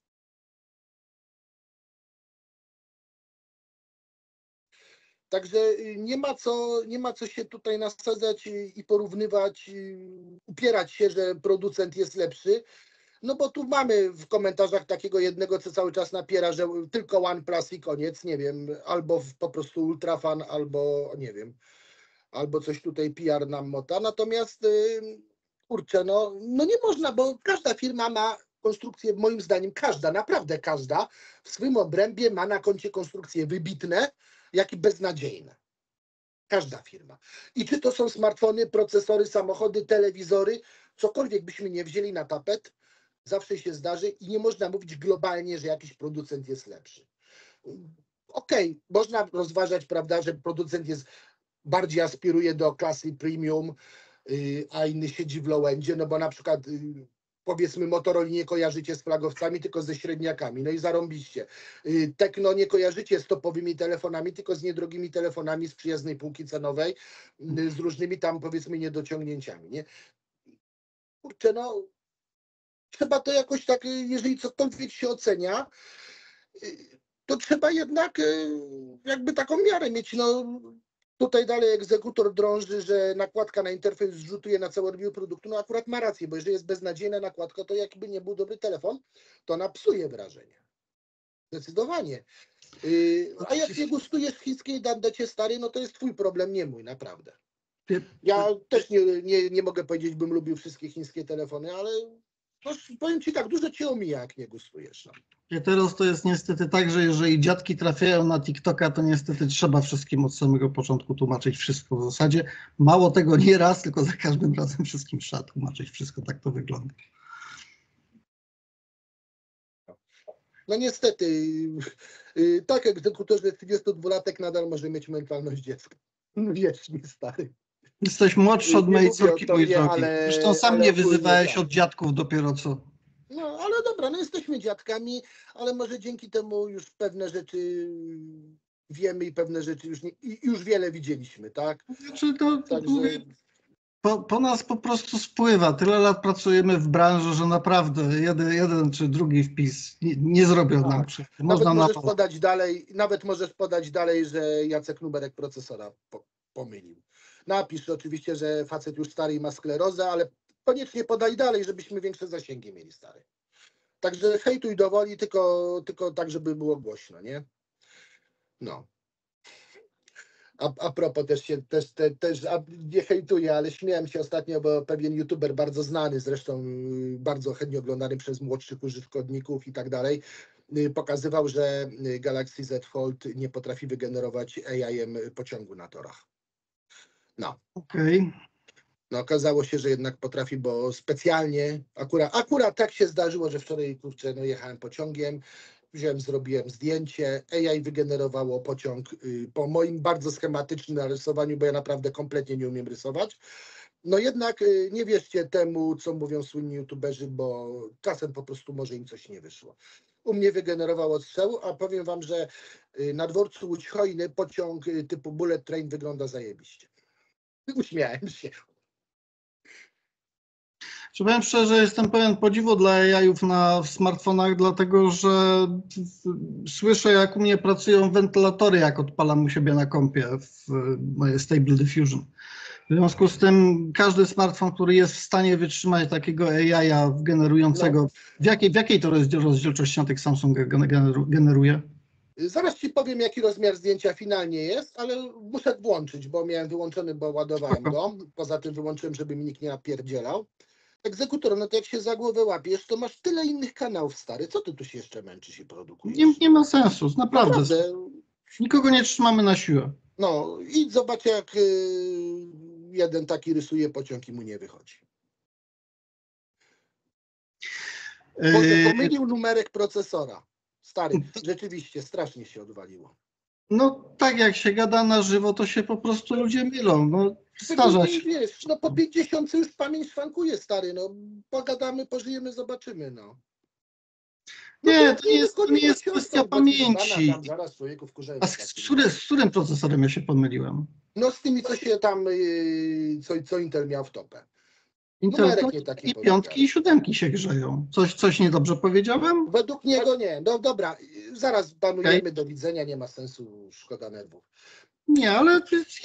Także nie ma co się tutaj nasadzać i porównywać, upierać się, że producent jest lepszy. No bo tu mamy w komentarzach takiego jednego, co cały czas napiera, że tylko OnePlus i koniec, nie wiem, albo po prostu ultrafan, albo nie wiem, albo coś tutaj PR nam mota. Natomiast kurczę, no nie można, bo każda firma ma konstrukcje, moim zdaniem każda, naprawdę każda, w swym obrębie ma na koncie konstrukcje wybitne, jak i beznadziejne. Każda firma. I czy to są smartfony, procesory, samochody, telewizory, cokolwiek byśmy nie wzięli na tapet, zawsze się zdarzy i nie można mówić globalnie, że jakiś producent jest lepszy. Okej, można rozważać, prawda, że producent bardziej aspiruje do klasy premium, a inny siedzi w low-endzie, no bo na przykład powiedzmy Motorola nie kojarzycie z flagowcami, tylko ze średniakami, no i zarąbiście. Tecno nie kojarzycie z topowymi telefonami, tylko z niedrogimi telefonami z przyjaznej półki cenowej, z różnymi tam powiedzmy niedociągnięciami, nie? Kurczę, no trzeba to jakoś tak, jeżeli cokolwiek się ocenia, to trzeba jednak jakby taką miarę mieć, no Tutaj dalej egzekutor drąży, że nakładka na interfejs zrzutuje na całe review produktu. No akurat ma rację, bo jeżeli jest beznadziejna nakładka, to jakby nie był dobry telefon, to ona psuje wrażenie. Zdecydowanie. A jak nie gustujesz w chińskiej dandecie, stary, no to jest twój problem, nie mój, naprawdę. Ja też nie mogę powiedzieć, bym lubił wszystkie chińskie telefony, ale no, powiem ci tak, dużo cię omija, jak nie gustujesz. No. Teraz to jest niestety tak, że jeżeli dziadki trafiają na TikToka, to niestety trzeba wszystkim od samego początku tłumaczyć wszystko w zasadzie. Mało tego, nie raz, tylko za każdym razem wszystkim trzeba tłumaczyć wszystko, tak to wygląda. No niestety, tak, egzekutor 32-latek nadal może mieć mentalność dziecka. Wiecznie stary. Jesteś młodszy od mojej córki, mój drogi. Zresztą sam mnie wyzywałeś tak. od dziadków dopiero co. No ale dobra, no jesteśmy dziadkami, ale może dzięki temu już pewne rzeczy wiemy i pewne rzeczy już wiele widzieliśmy, tak? Znaczy to, Także... po nas po prostu spływa. Tyle lat pracujemy w branży, że naprawdę jeden czy drugi wpis nie zrobią nam krzywdy. Nawet możesz podać dalej, że Jacek numerek procesora pomylił. Napisz oczywiście, że facet już stary i ma sklerozę, ale koniecznie podaj dalej, żebyśmy większe zasięgi mieli, stary. Także hejtuj do woli, tylko tak, żeby było głośno, nie? No. A propos też nie hejtuję, ale śmiałem się ostatnio, bo pewien youtuber bardzo znany, zresztą bardzo chętnie oglądany przez młodszych użytkowników i tak dalej, pokazywał, że Galaxy Z Fold nie potrafi wygenerować AI-em pociągu na torach. No. Okej. No okazało się, że jednak potrafi, bo specjalnie, akurat tak się zdarzyło, że wczoraj, kurczę, no jechałem pociągiem, zrobiłem zdjęcie, AI wygenerowało pociąg po moim bardzo schematycznym narysowaniu, bo ja naprawdę kompletnie nie umiem rysować. No jednak nie wierzcie temu, co mówią słynni youtuberzy, bo czasem po prostu może im coś nie wyszło. U mnie wygenerowało strzał, a powiem wam, że na dworcu Łódź-Hojny pociąg typu Bullet Train wygląda zajebiście. Uśmiałem się. Powiem szczerze, jestem pełen podziwu dla AI-ów na smartfonach, dlatego że słyszę, jak u mnie pracują wentylatory, jak odpalam u siebie na kompie w moje Stable Diffusion. W związku z tym każdy smartfon, który jest w stanie wytrzymać takiego AI-a generującego, w jakiej to rozdzielczości tych Samsung generuje? Zaraz ci powiem, jaki rozmiar zdjęcia finalnie jest, ale muszę włączyć, bo miałem wyłączony, bo ładowałem go. Poza tym wyłączyłem, żeby mi nikt nie napierdzielał. Egzekutor, no to jak się za głowę łapiesz, to masz tyle innych kanałów, stary. Co ty tu się jeszcze męczysz i produkujesz? Nie ma sensu, naprawdę. Nikogo nie trzymamy na siłę. No, idź zobacz, jak jeden taki rysuje pociąg i mu nie wychodzi. Pomylił numerek procesora. Stary, rzeczywiście, strasznie się odwaliło. No tak, jak się gada na żywo, to się po prostu ludzie mylą. No, zdarza się. Wiesz, no po 50 już pamięć szwankuje, stary. No, pogadamy, pożyjemy, zobaczymy, no. Nie, to nie jest kwestia pamięci. Zaraz człowieku A z którym procesorem ja się pomyliłem? No z tymi, co się tam, co Intel miał w topę. Intel i 5 i 7 się grzeją. Coś niedobrze powiedziałem? Według niego nie. No dobra, zaraz banujemy, do widzenia, nie ma sensu, szkoda nerwów. Nie, ale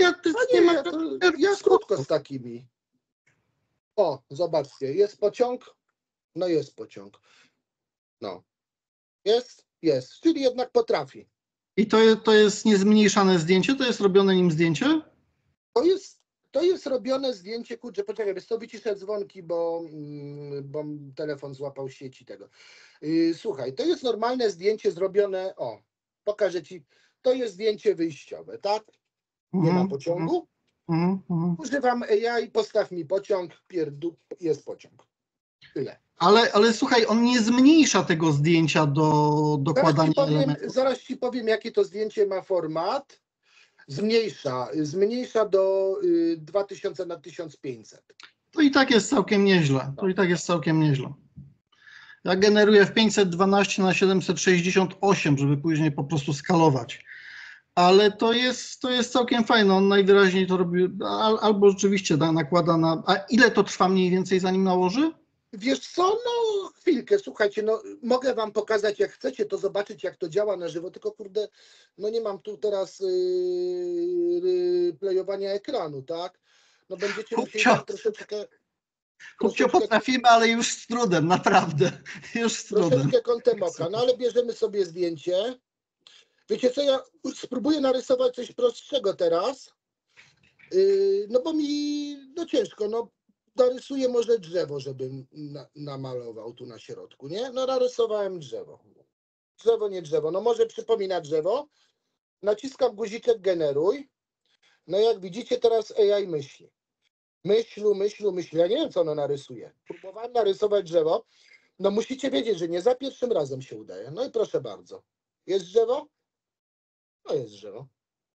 ja krótko z takimi. O, zobaczcie, jest pociąg? No jest pociąg. No. Jest. Czyli jednak potrafi. I to jest niezmniejszane zdjęcie? To jest robione nim zdjęcie? To jest robione zdjęcie, kurczę, poczekaj, wiesz co, wyciszę dzwonki, bo telefon złapał sieci tego. Słuchaj, to jest normalne zdjęcie zrobione, pokażę ci, to jest zdjęcie wyjściowe, tak? Nie ma pociągu. Używam AI, postaw mi pociąg, jest pociąg. Tyle. Ale słuchaj, on nie zmniejsza tego zdjęcia do dokładania elementów. Zaraz ci powiem, jaki to zdjęcie ma format. Zmniejsza do 2000 na 1500. To i tak jest całkiem nieźle. Ja generuję w 512 na 768, żeby później po prostu skalować. Ale to jest całkiem fajne. On najwyraźniej to robi, albo rzeczywiście nakłada na... A ile to trwa mniej więcej, zanim nałoży? Wiesz co, no chwilkę, słuchajcie, no mogę wam pokazać, jak chcecie to zobaczyć, jak to działa na żywo, tylko kurde, no nie mam tu teraz playowania ekranu, tak? No będziecie musieli Kupcio, tam troszeczkę potrafimy, ale już z trudem, naprawdę, już z trudem. kątem oka, no ale bierzemy sobie zdjęcie. Wiecie co, ja spróbuję narysować coś prostszego teraz, no bo mi, no ciężko, no narysuję może drzewo, żebym namalował tu na środku, nie? No narysowałem drzewo. Drzewo, nie drzewo, no może przypomina drzewo. Naciskam guziczek generuj. No jak widzicie teraz AI myśli. Myśli. Ja nie wiem, co ono narysuje. Próbowałem narysować drzewo. No musicie wiedzieć, że nie za pierwszym razem się udaje. No i proszę bardzo. Jest drzewo? No jest drzewo.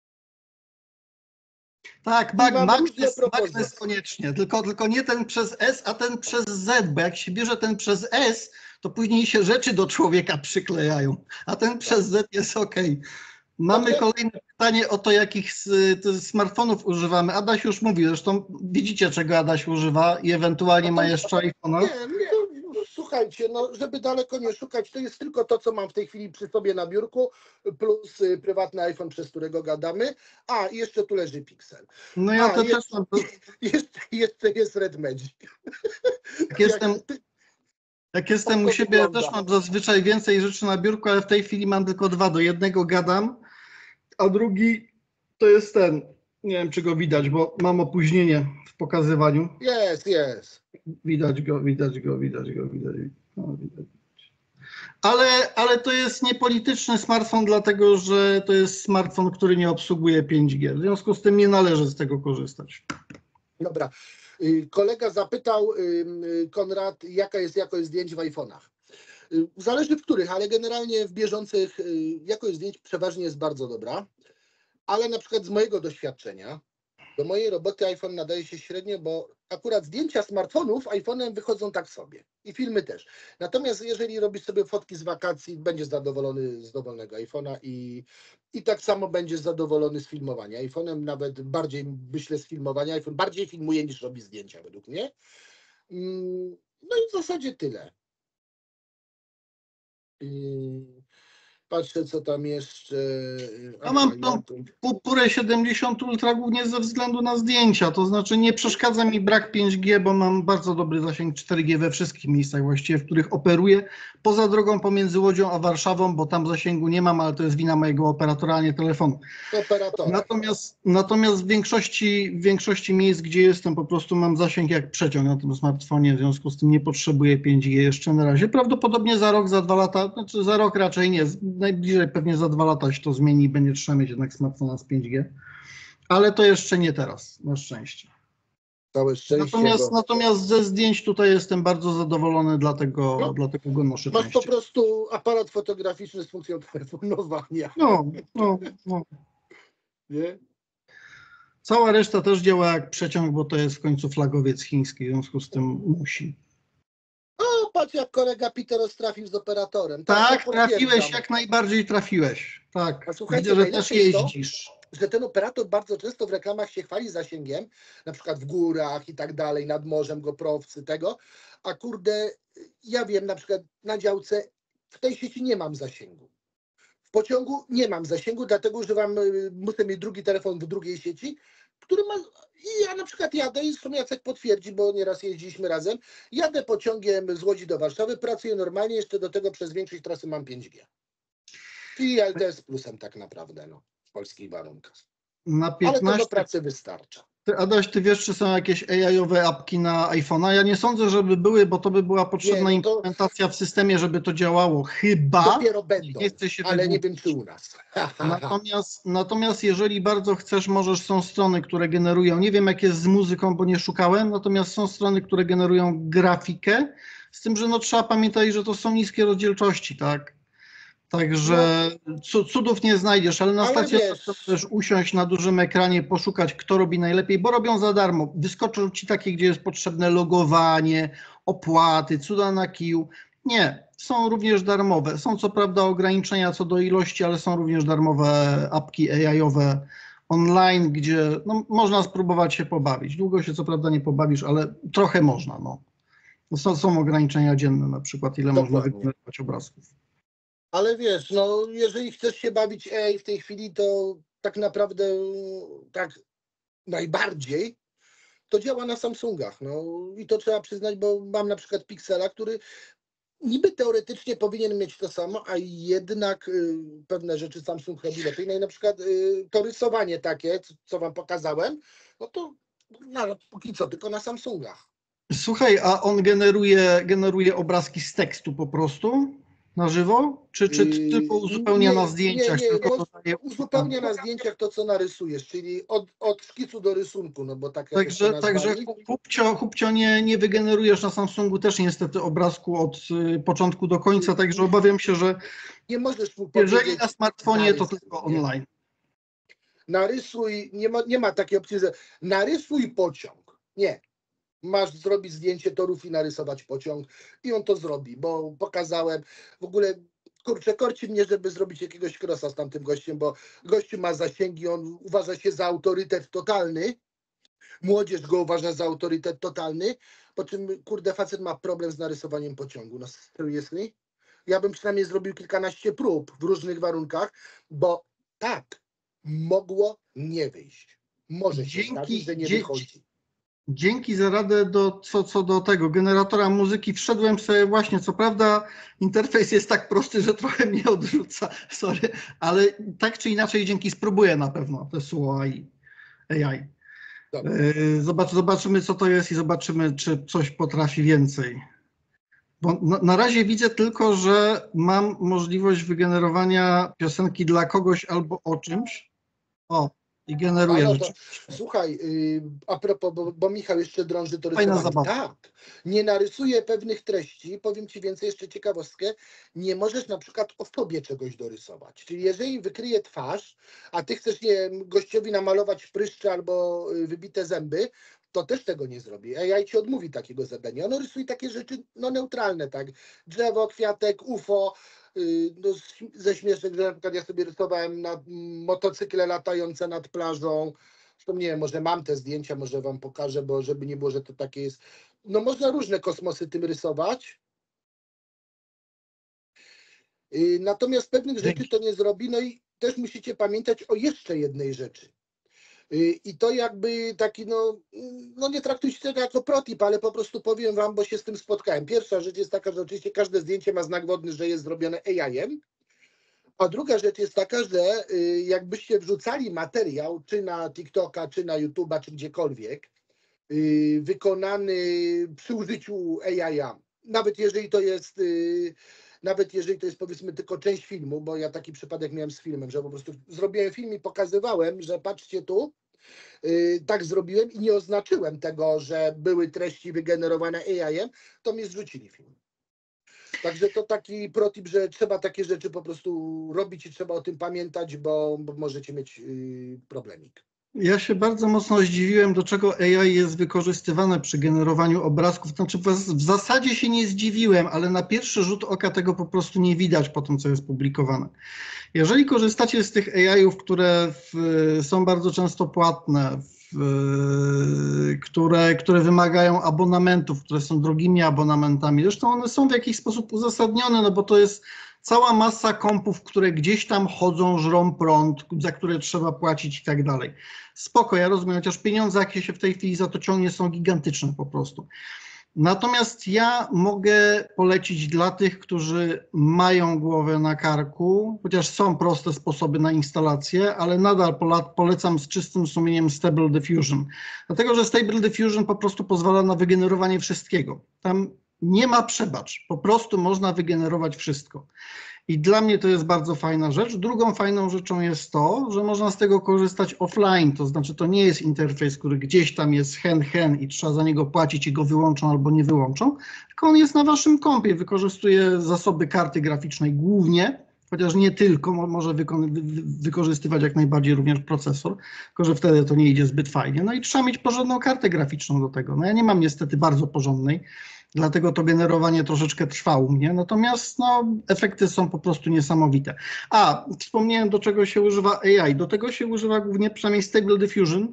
Tak, mam magnes koniecznie, tylko nie ten przez S, a ten przez Z, bo jak się bierze ten przez S, to później się rzeczy do człowieka przyklejają, a ten przez Z jest ok. Mamy kolejne pytanie o to, jakich smartfonów używamy. Adaś już mówił, zresztą widzicie, czego Adaś używa i ewentualnie ma jeszcze iPhone'a. Nie, słuchajcie, no żeby daleko nie szukać, to jest tylko to, co mam w tej chwili przy sobie na biurku, plus prywatny iPhone, przez którego gadamy. A, i jeszcze tu leży Pixel. No ja to też mam. Jeszcze jest Red Magic. Jak jestem u siebie, też mam zazwyczaj więcej rzeczy na biurku, ale w tej chwili mam tylko 2. Do jednego gadam, a drugi to jest ten. Nie wiem, czy go widać, bo mam opóźnienie w pokazywaniu. Jest. Widać go. No, widać. Ale to jest niepolityczny smartfon, dlatego że to jest smartfon, który nie obsługuje 5G. W związku z tym nie należy z tego korzystać. Dobra. Kolega zapytał, Konrad, jaka jest jakość zdjęć w iPhone'ach. Zależy w których, ale generalnie w bieżących jakość zdjęć przeważnie jest bardzo dobra. Ale na przykład z mojego doświadczenia, do mojej roboty iPhone nadaje się średnio, bo akurat zdjęcia smartfonów iPhone'em wychodzą tak sobie. I filmy też. Natomiast jeżeli robisz sobie fotki z wakacji, będziesz zadowolony z dowolnego iPhone'a i tak samo będziesz zadowolony z filmowania iPhone'em, nawet bardziej myślę z filmowania. iPhone bardziej filmuje niż robi zdjęcia według mnie. No i w zasadzie tyle. Patrzę, co tam jeszcze. Ja mam tą Purę 70 Ultra głównie ze względu na zdjęcia, to znaczy nie przeszkadza mi brak 5G, bo mam bardzo dobry zasięg 4G we wszystkich miejscach właściwie, w których operuję, poza drogą pomiędzy Łodzią a Warszawą, bo tam zasięgu nie mam, ale to jest wina mojego operatora, a nie telefonu. Natomiast w większości miejsc, gdzie jestem, po prostu mam zasięg jak przeciąg na tym smartfonie, w związku z tym nie potrzebuję 5G jeszcze na razie. Prawdopodobnie za rok, za 2 lata, znaczy za rok raczej nie, najbliżej pewnie za 2 lata się to zmieni i będzie trzeba mieć jednak smartfona z 5G, ale to jeszcze nie teraz, na szczęście. Całe szczęście. Natomiast ze zdjęć tutaj jestem bardzo zadowolony, dlatego go noszę Masz częściej. po prostu aparat fotograficzny z funkcją telefonowania. No. Nie? Cała reszta też działa jak przeciąg, bo to jest w końcu flagowiec chiński, w związku z tym musi. O, patrz jak kolega Peteros trafił z operatorem. Tak, trafiłeś, jak najbardziej trafiłeś. Tak, a słuchajcie, widzę, że też jeździsz. Że ten operator bardzo często w reklamach się chwali zasięgiem, na przykład w górach i tak dalej, nad morzem, GoProwcy, tego, a kurde, ja wiem, na przykład na działce w tej sieci nie mam zasięgu. W pociągu nie mam zasięgu, dlatego używam, muszę mieć drugi telefon w drugiej sieci, który ma, i ja na przykład jadę, i zresztą Jacek potwierdzi, bo nieraz jeździliśmy razem, jadę pociągiem z Łodzi do Warszawy, pracuję normalnie, jeszcze do tego przez większość trasy mam 5G. Czyli LTE z plusem tak naprawdę, no, w polskich warunkach. Ale to do pracy wystarcza. Adaś, ty wiesz, czy są jakieś AI-owe apki na iPhone'a? Ja nie sądzę, żeby były, bo to by była potrzebna implementacja w systemie, żeby to działało. Chyba. Dopiero będą, nie chcę się ale nie wiem, czy u nas. Natomiast jeżeli bardzo chcesz, są strony, które generują, nie wiem jak jest z muzyką, bo nie szukałem, natomiast są strony, które generują grafikę, z tym, że trzeba pamiętać, że to są niskie rozdzielczości, tak? Także cudów nie znajdziesz, ale na stacji też usiąść na dużym ekranie, poszukać, kto robi najlepiej, bo robią za darmo. Wyskoczą ci takie, gdzie jest potrzebne logowanie, opłaty, cuda na kiju. Nie, są również darmowe. Są co prawda ograniczenia co do ilości, ale są również darmowe apki AI-owe online, gdzie można spróbować się pobawić. Długo się co prawda nie pobawisz, ale trochę można. Są ograniczenia dzienne na przykład, ile można Dokładnie. wygenerować obrazków. Ale wiesz, no jeżeli chcesz się bawić AI w tej chwili, to tak naprawdę tak najbardziej to działa na Samsungach. No i to trzeba przyznać, bo mam na przykład Pixela, który niby teoretycznie powinien mieć to samo, a jednak pewne rzeczy Samsung robi lepiej. No i na przykład to rysowanie takie, co wam pokazałem, no to póki co tylko na Samsungach. Słuchaj, a on generuje obrazki z tekstu po prostu na żywo? Czy tylko uzupełnia na zdjęciach? Uzupełnia na zdjęciach to, co narysujesz, czyli od szkicu do rysunku, no bo tak jakoś Także Hubcio, nie wygenerujesz na Samsungu też niestety obrazku od początku do końca, także obawiam się, że nie możesz mu jeżeli na smartfonie, to tylko online. Narysuj, nie ma takiej opcji, że narysuj pociąg. Nie. Masz zrobić zdjęcie torów i narysować pociąg i on to zrobi, bo pokazałem, w ogóle kurczę, korci mnie, żeby zrobić jakiegoś crossa z tamtym gościem, bo gościu ma zasięgi, on uważa się za autorytet totalny, młodzież go uważa za autorytet totalny, po czym kurde facet ma problem z narysowaniem pociągu, no seriously? Ja bym przynajmniej zrobił kilkanaście prób w różnych warunkach, bo tak, mogło nie wyjść. Może się zdarzyć, że nie wychodzi. Dzięki za radę co do tego generatora muzyki. Wszedłem sobie właśnie, co prawda interfejs jest tak prosty, że trochę mnie odrzuca, sorry, ale tak czy inaczej dzięki spróbuję na pewno TSUO AI. Zobaczymy, co to jest i zobaczymy, czy coś potrafi więcej. Bo na razie widzę tylko, że mam możliwość wygenerowania piosenki dla kogoś albo o czymś. O, i generuję rzeczy. Słuchaj, a propos, bo Michał jeszcze drąży to Fajna rysowanie. zabawa. Tak, nie narysuje pewnych treści. Powiem ci więcej, jeszcze ciekawostkę. Nie możesz na przykład o sobie czegoś dorysować. Czyli jeżeli wykryje twarz, a ty chcesz gościowi namalować pryszcze albo wybite zęby, to też tego nie zrobi. AI ci odmówi takiego zadania. Ono rysuje takie rzeczy no, neutralne, tak? Drzewo, kwiatek, UFO. No, ze śmieszek, że na przykład ja sobie rysowałem na motocykle latające nad plażą. Zresztą nie wiem, może mam te zdjęcia, może wam pokażę, bo żeby nie było, że to takie jest. No można różne kosmosy tym rysować. Natomiast pewnych rzeczy to nie zrobi. No i też musicie pamiętać o jeszcze jednej rzeczy. I to jakby taki, no nie traktujcie tego jako protip, ale po prostu powiem wam, bo się z tym spotkałem. Pierwsza rzecz jest taka, że oczywiście każde zdjęcie ma znak wodny, że jest zrobione AI-em, a druga rzecz jest taka, że jakbyście wrzucali materiał, czy na TikToka, czy na YouTube'a, czy gdziekolwiek, wykonany przy użyciu AI-a, nawet jeżeli to jest powiedzmy tylko część filmu, bo ja taki przypadek miałem z filmem, że po prostu zrobiłem film i pokazywałem, że patrzcie tu, tak zrobiłem i nie oznaczyłem tego, że były treści wygenerowane AI-em, to mi zrzucili film. Także to taki protip, że trzeba takie rzeczy po prostu robić i trzeba o tym pamiętać, bo możecie mieć problemik. Ja się bardzo mocno zdziwiłem, do czego AI jest wykorzystywane przy generowaniu obrazków. Znaczy w zasadzie się nie zdziwiłem, ale na pierwszy rzut oka tego po prostu nie widać po tym, co jest publikowane. Jeżeli korzystacie z tych AI-ów, które są bardzo często płatne, które wymagają abonamentów, które są drogimi abonamentami, zresztą one są w jakiś sposób uzasadnione, no bo to jest cała masa kompów, które gdzieś tam chodzą, żrą prąd, za które trzeba płacić i tak dalej. Spoko, ja rozumiem, chociaż pieniądze, jakie się w tej chwili za to ciągnie, są gigantyczne po prostu. Natomiast ja mogę polecić dla tych, którzy mają głowę na karku, chociaż są proste sposoby na instalację, ale nadal polecam z czystym sumieniem Stable Diffusion. Dlatego, że Stable Diffusion po prostu pozwala na wygenerowanie wszystkiego. Tam nie ma przebacz, po prostu można wygenerować wszystko. I dla mnie to jest bardzo fajna rzecz. Drugą fajną rzeczą jest to, że można z tego korzystać offline, to znaczy to nie jest interfejs, który gdzieś tam jest hen i trzeba za niego płacić i go wyłączą albo nie wyłączą, tylko on jest na waszym kompie, wykorzystuje zasoby karty graficznej głównie, chociaż nie tylko, może wykorzystywać jak najbardziej również procesor, tylko że wtedy to nie idzie zbyt fajnie. No i trzeba mieć porządną kartę graficzną do tego. No ja nie mam niestety bardzo porządnej, dlatego to generowanie troszeczkę trwa u mnie, natomiast efekty są po prostu niesamowite. A, wspomniałem, do czego się używa AI. Do tego się używa głównie, przynajmniej Stable Diffusion,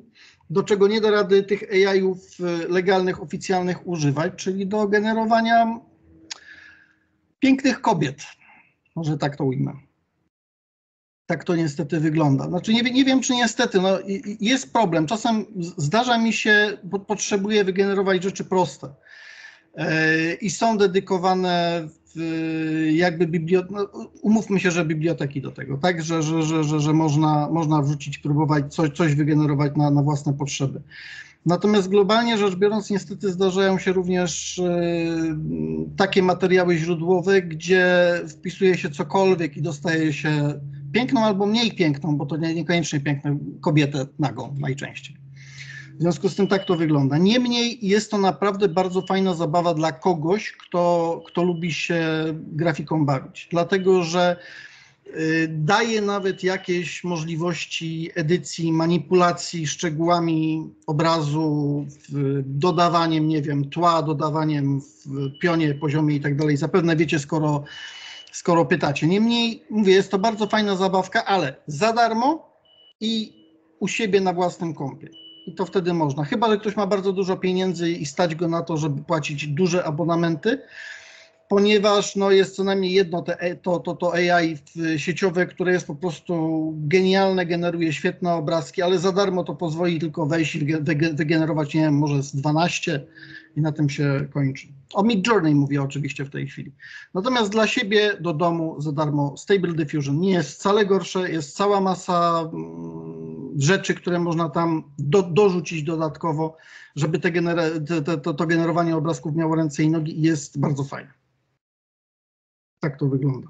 do czego nie da rady tych AI-ów legalnych, oficjalnych używać, czyli do generowania pięknych kobiet. Może tak to ujmę. Tak to niestety wygląda. Znaczy nie wiem, czy niestety, no, jest problem. Czasem zdarza mi się, bo potrzebuję wygenerować rzeczy proste. I są dedykowane jakby no, umówmy się, że biblioteki do tego, tak, że można wrzucić, próbować coś wygenerować na własne potrzeby. Natomiast globalnie rzecz biorąc, niestety zdarzają się również takie materiały źródłowe, gdzie wpisuje się cokolwiek i dostaje się piękną albo mniej piękną, bo to niekoniecznie piękną kobietę nagą najczęściej. W związku z tym tak to wygląda. Niemniej jest to naprawdę bardzo fajna zabawa dla kogoś, kto lubi się grafiką bawić, dlatego że daje nawet jakieś możliwości edycji, manipulacji szczegółami obrazu, dodawaniem, nie wiem, tła, dodawaniem w pionie, poziomie i tak dalej. Zapewne wiecie, skoro pytacie. Niemniej, mówię, jest to bardzo fajna zabawka, ale za darmo i u siebie na własnym kompie. I to wtedy można. Chyba że ktoś ma bardzo dużo pieniędzy i stać go na to, żeby płacić duże abonamenty, ponieważ no, jest co najmniej jedno to AI sieciowe, które jest po prostu genialne, generuje świetne obrazki, ale za darmo to pozwoli tylko wejść i wygenerować, nie wiem, może z 12 i na tym się kończy. O Midjourney mówię oczywiście w tej chwili. Natomiast dla siebie do domu za darmo Stable Diffusion nie jest wcale gorsze, jest cała masa rzeczy, które można tam dorzucić dodatkowo, żeby to generowanie obrazków miało ręce i nogi i jest bardzo fajne. Tak to wygląda.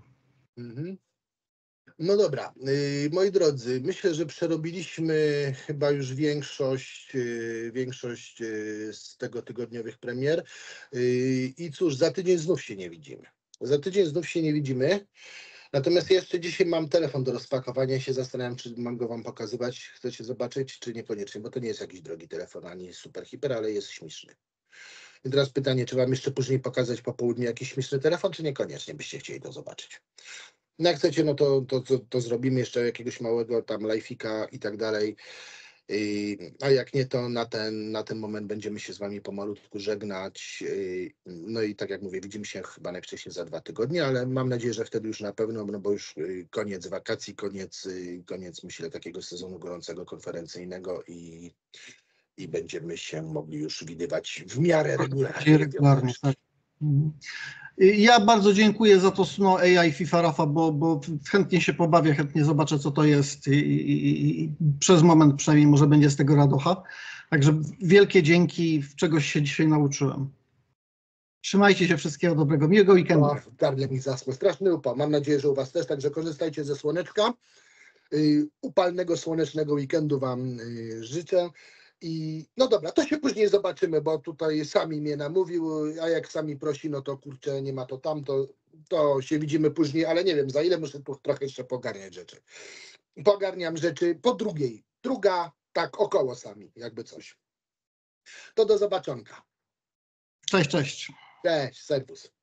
No dobra, moi drodzy, myślę, że przerobiliśmy chyba już większość z tego tygodniowych premier i cóż, za tydzień znów się nie widzimy. Natomiast jeszcze dzisiaj mam telefon do rozpakowania, się zastanawiam, czy mam go wam pokazywać, chcecie zobaczyć, czy niekoniecznie, bo to nie jest jakiś drogi telefon, ani super hiper, ale jest śmieszny. I teraz pytanie, czy wam jeszcze później pokazać po południu jakiś śmieszny telefon, czy niekoniecznie byście chcieli to zobaczyć. No jak chcecie, no to zrobimy jeszcze jakiegoś małego tam live'ika i tak dalej. A jak nie, to na ten moment będziemy się z wami pomalutku żegnać. No i tak jak mówię, widzimy się chyba najwcześniej za 2 tygodnie, ale mam nadzieję, że wtedy już na pewno, no bo już koniec wakacji, koniec myślę takiego sezonu gorącego konferencyjnego i będziemy się mogli już widywać w miarę regularnie. Tak. Ja bardzo dziękuję za to Snow AI FIFA Rafa, bo chętnie się pobawię, chętnie zobaczę, co to jest i przez moment przynajmniej może będzie z tego radocha. Także wielkie dzięki, czegoś się dzisiaj nauczyłem. Trzymajcie się, wszystkiego dobrego, miłego weekendu. Gardle mi zaschło, straszny upał. Mam nadzieję, że u was też, także korzystajcie ze słoneczka. Upalnego, słonecznego weekendu wam życzę. I no dobra, to się później zobaczymy, bo tutaj Sami mnie namówił, a jak Sami prosi, no to kurczę, nie ma to tamto, to się widzimy później, ale nie wiem, za ile muszę tu trochę jeszcze pogarniać rzeczy. Pogarniam rzeczy po drugiej, druga tak około Sami, jakby coś. To do zobaczonka. Cześć, cześć. Cześć, serwus.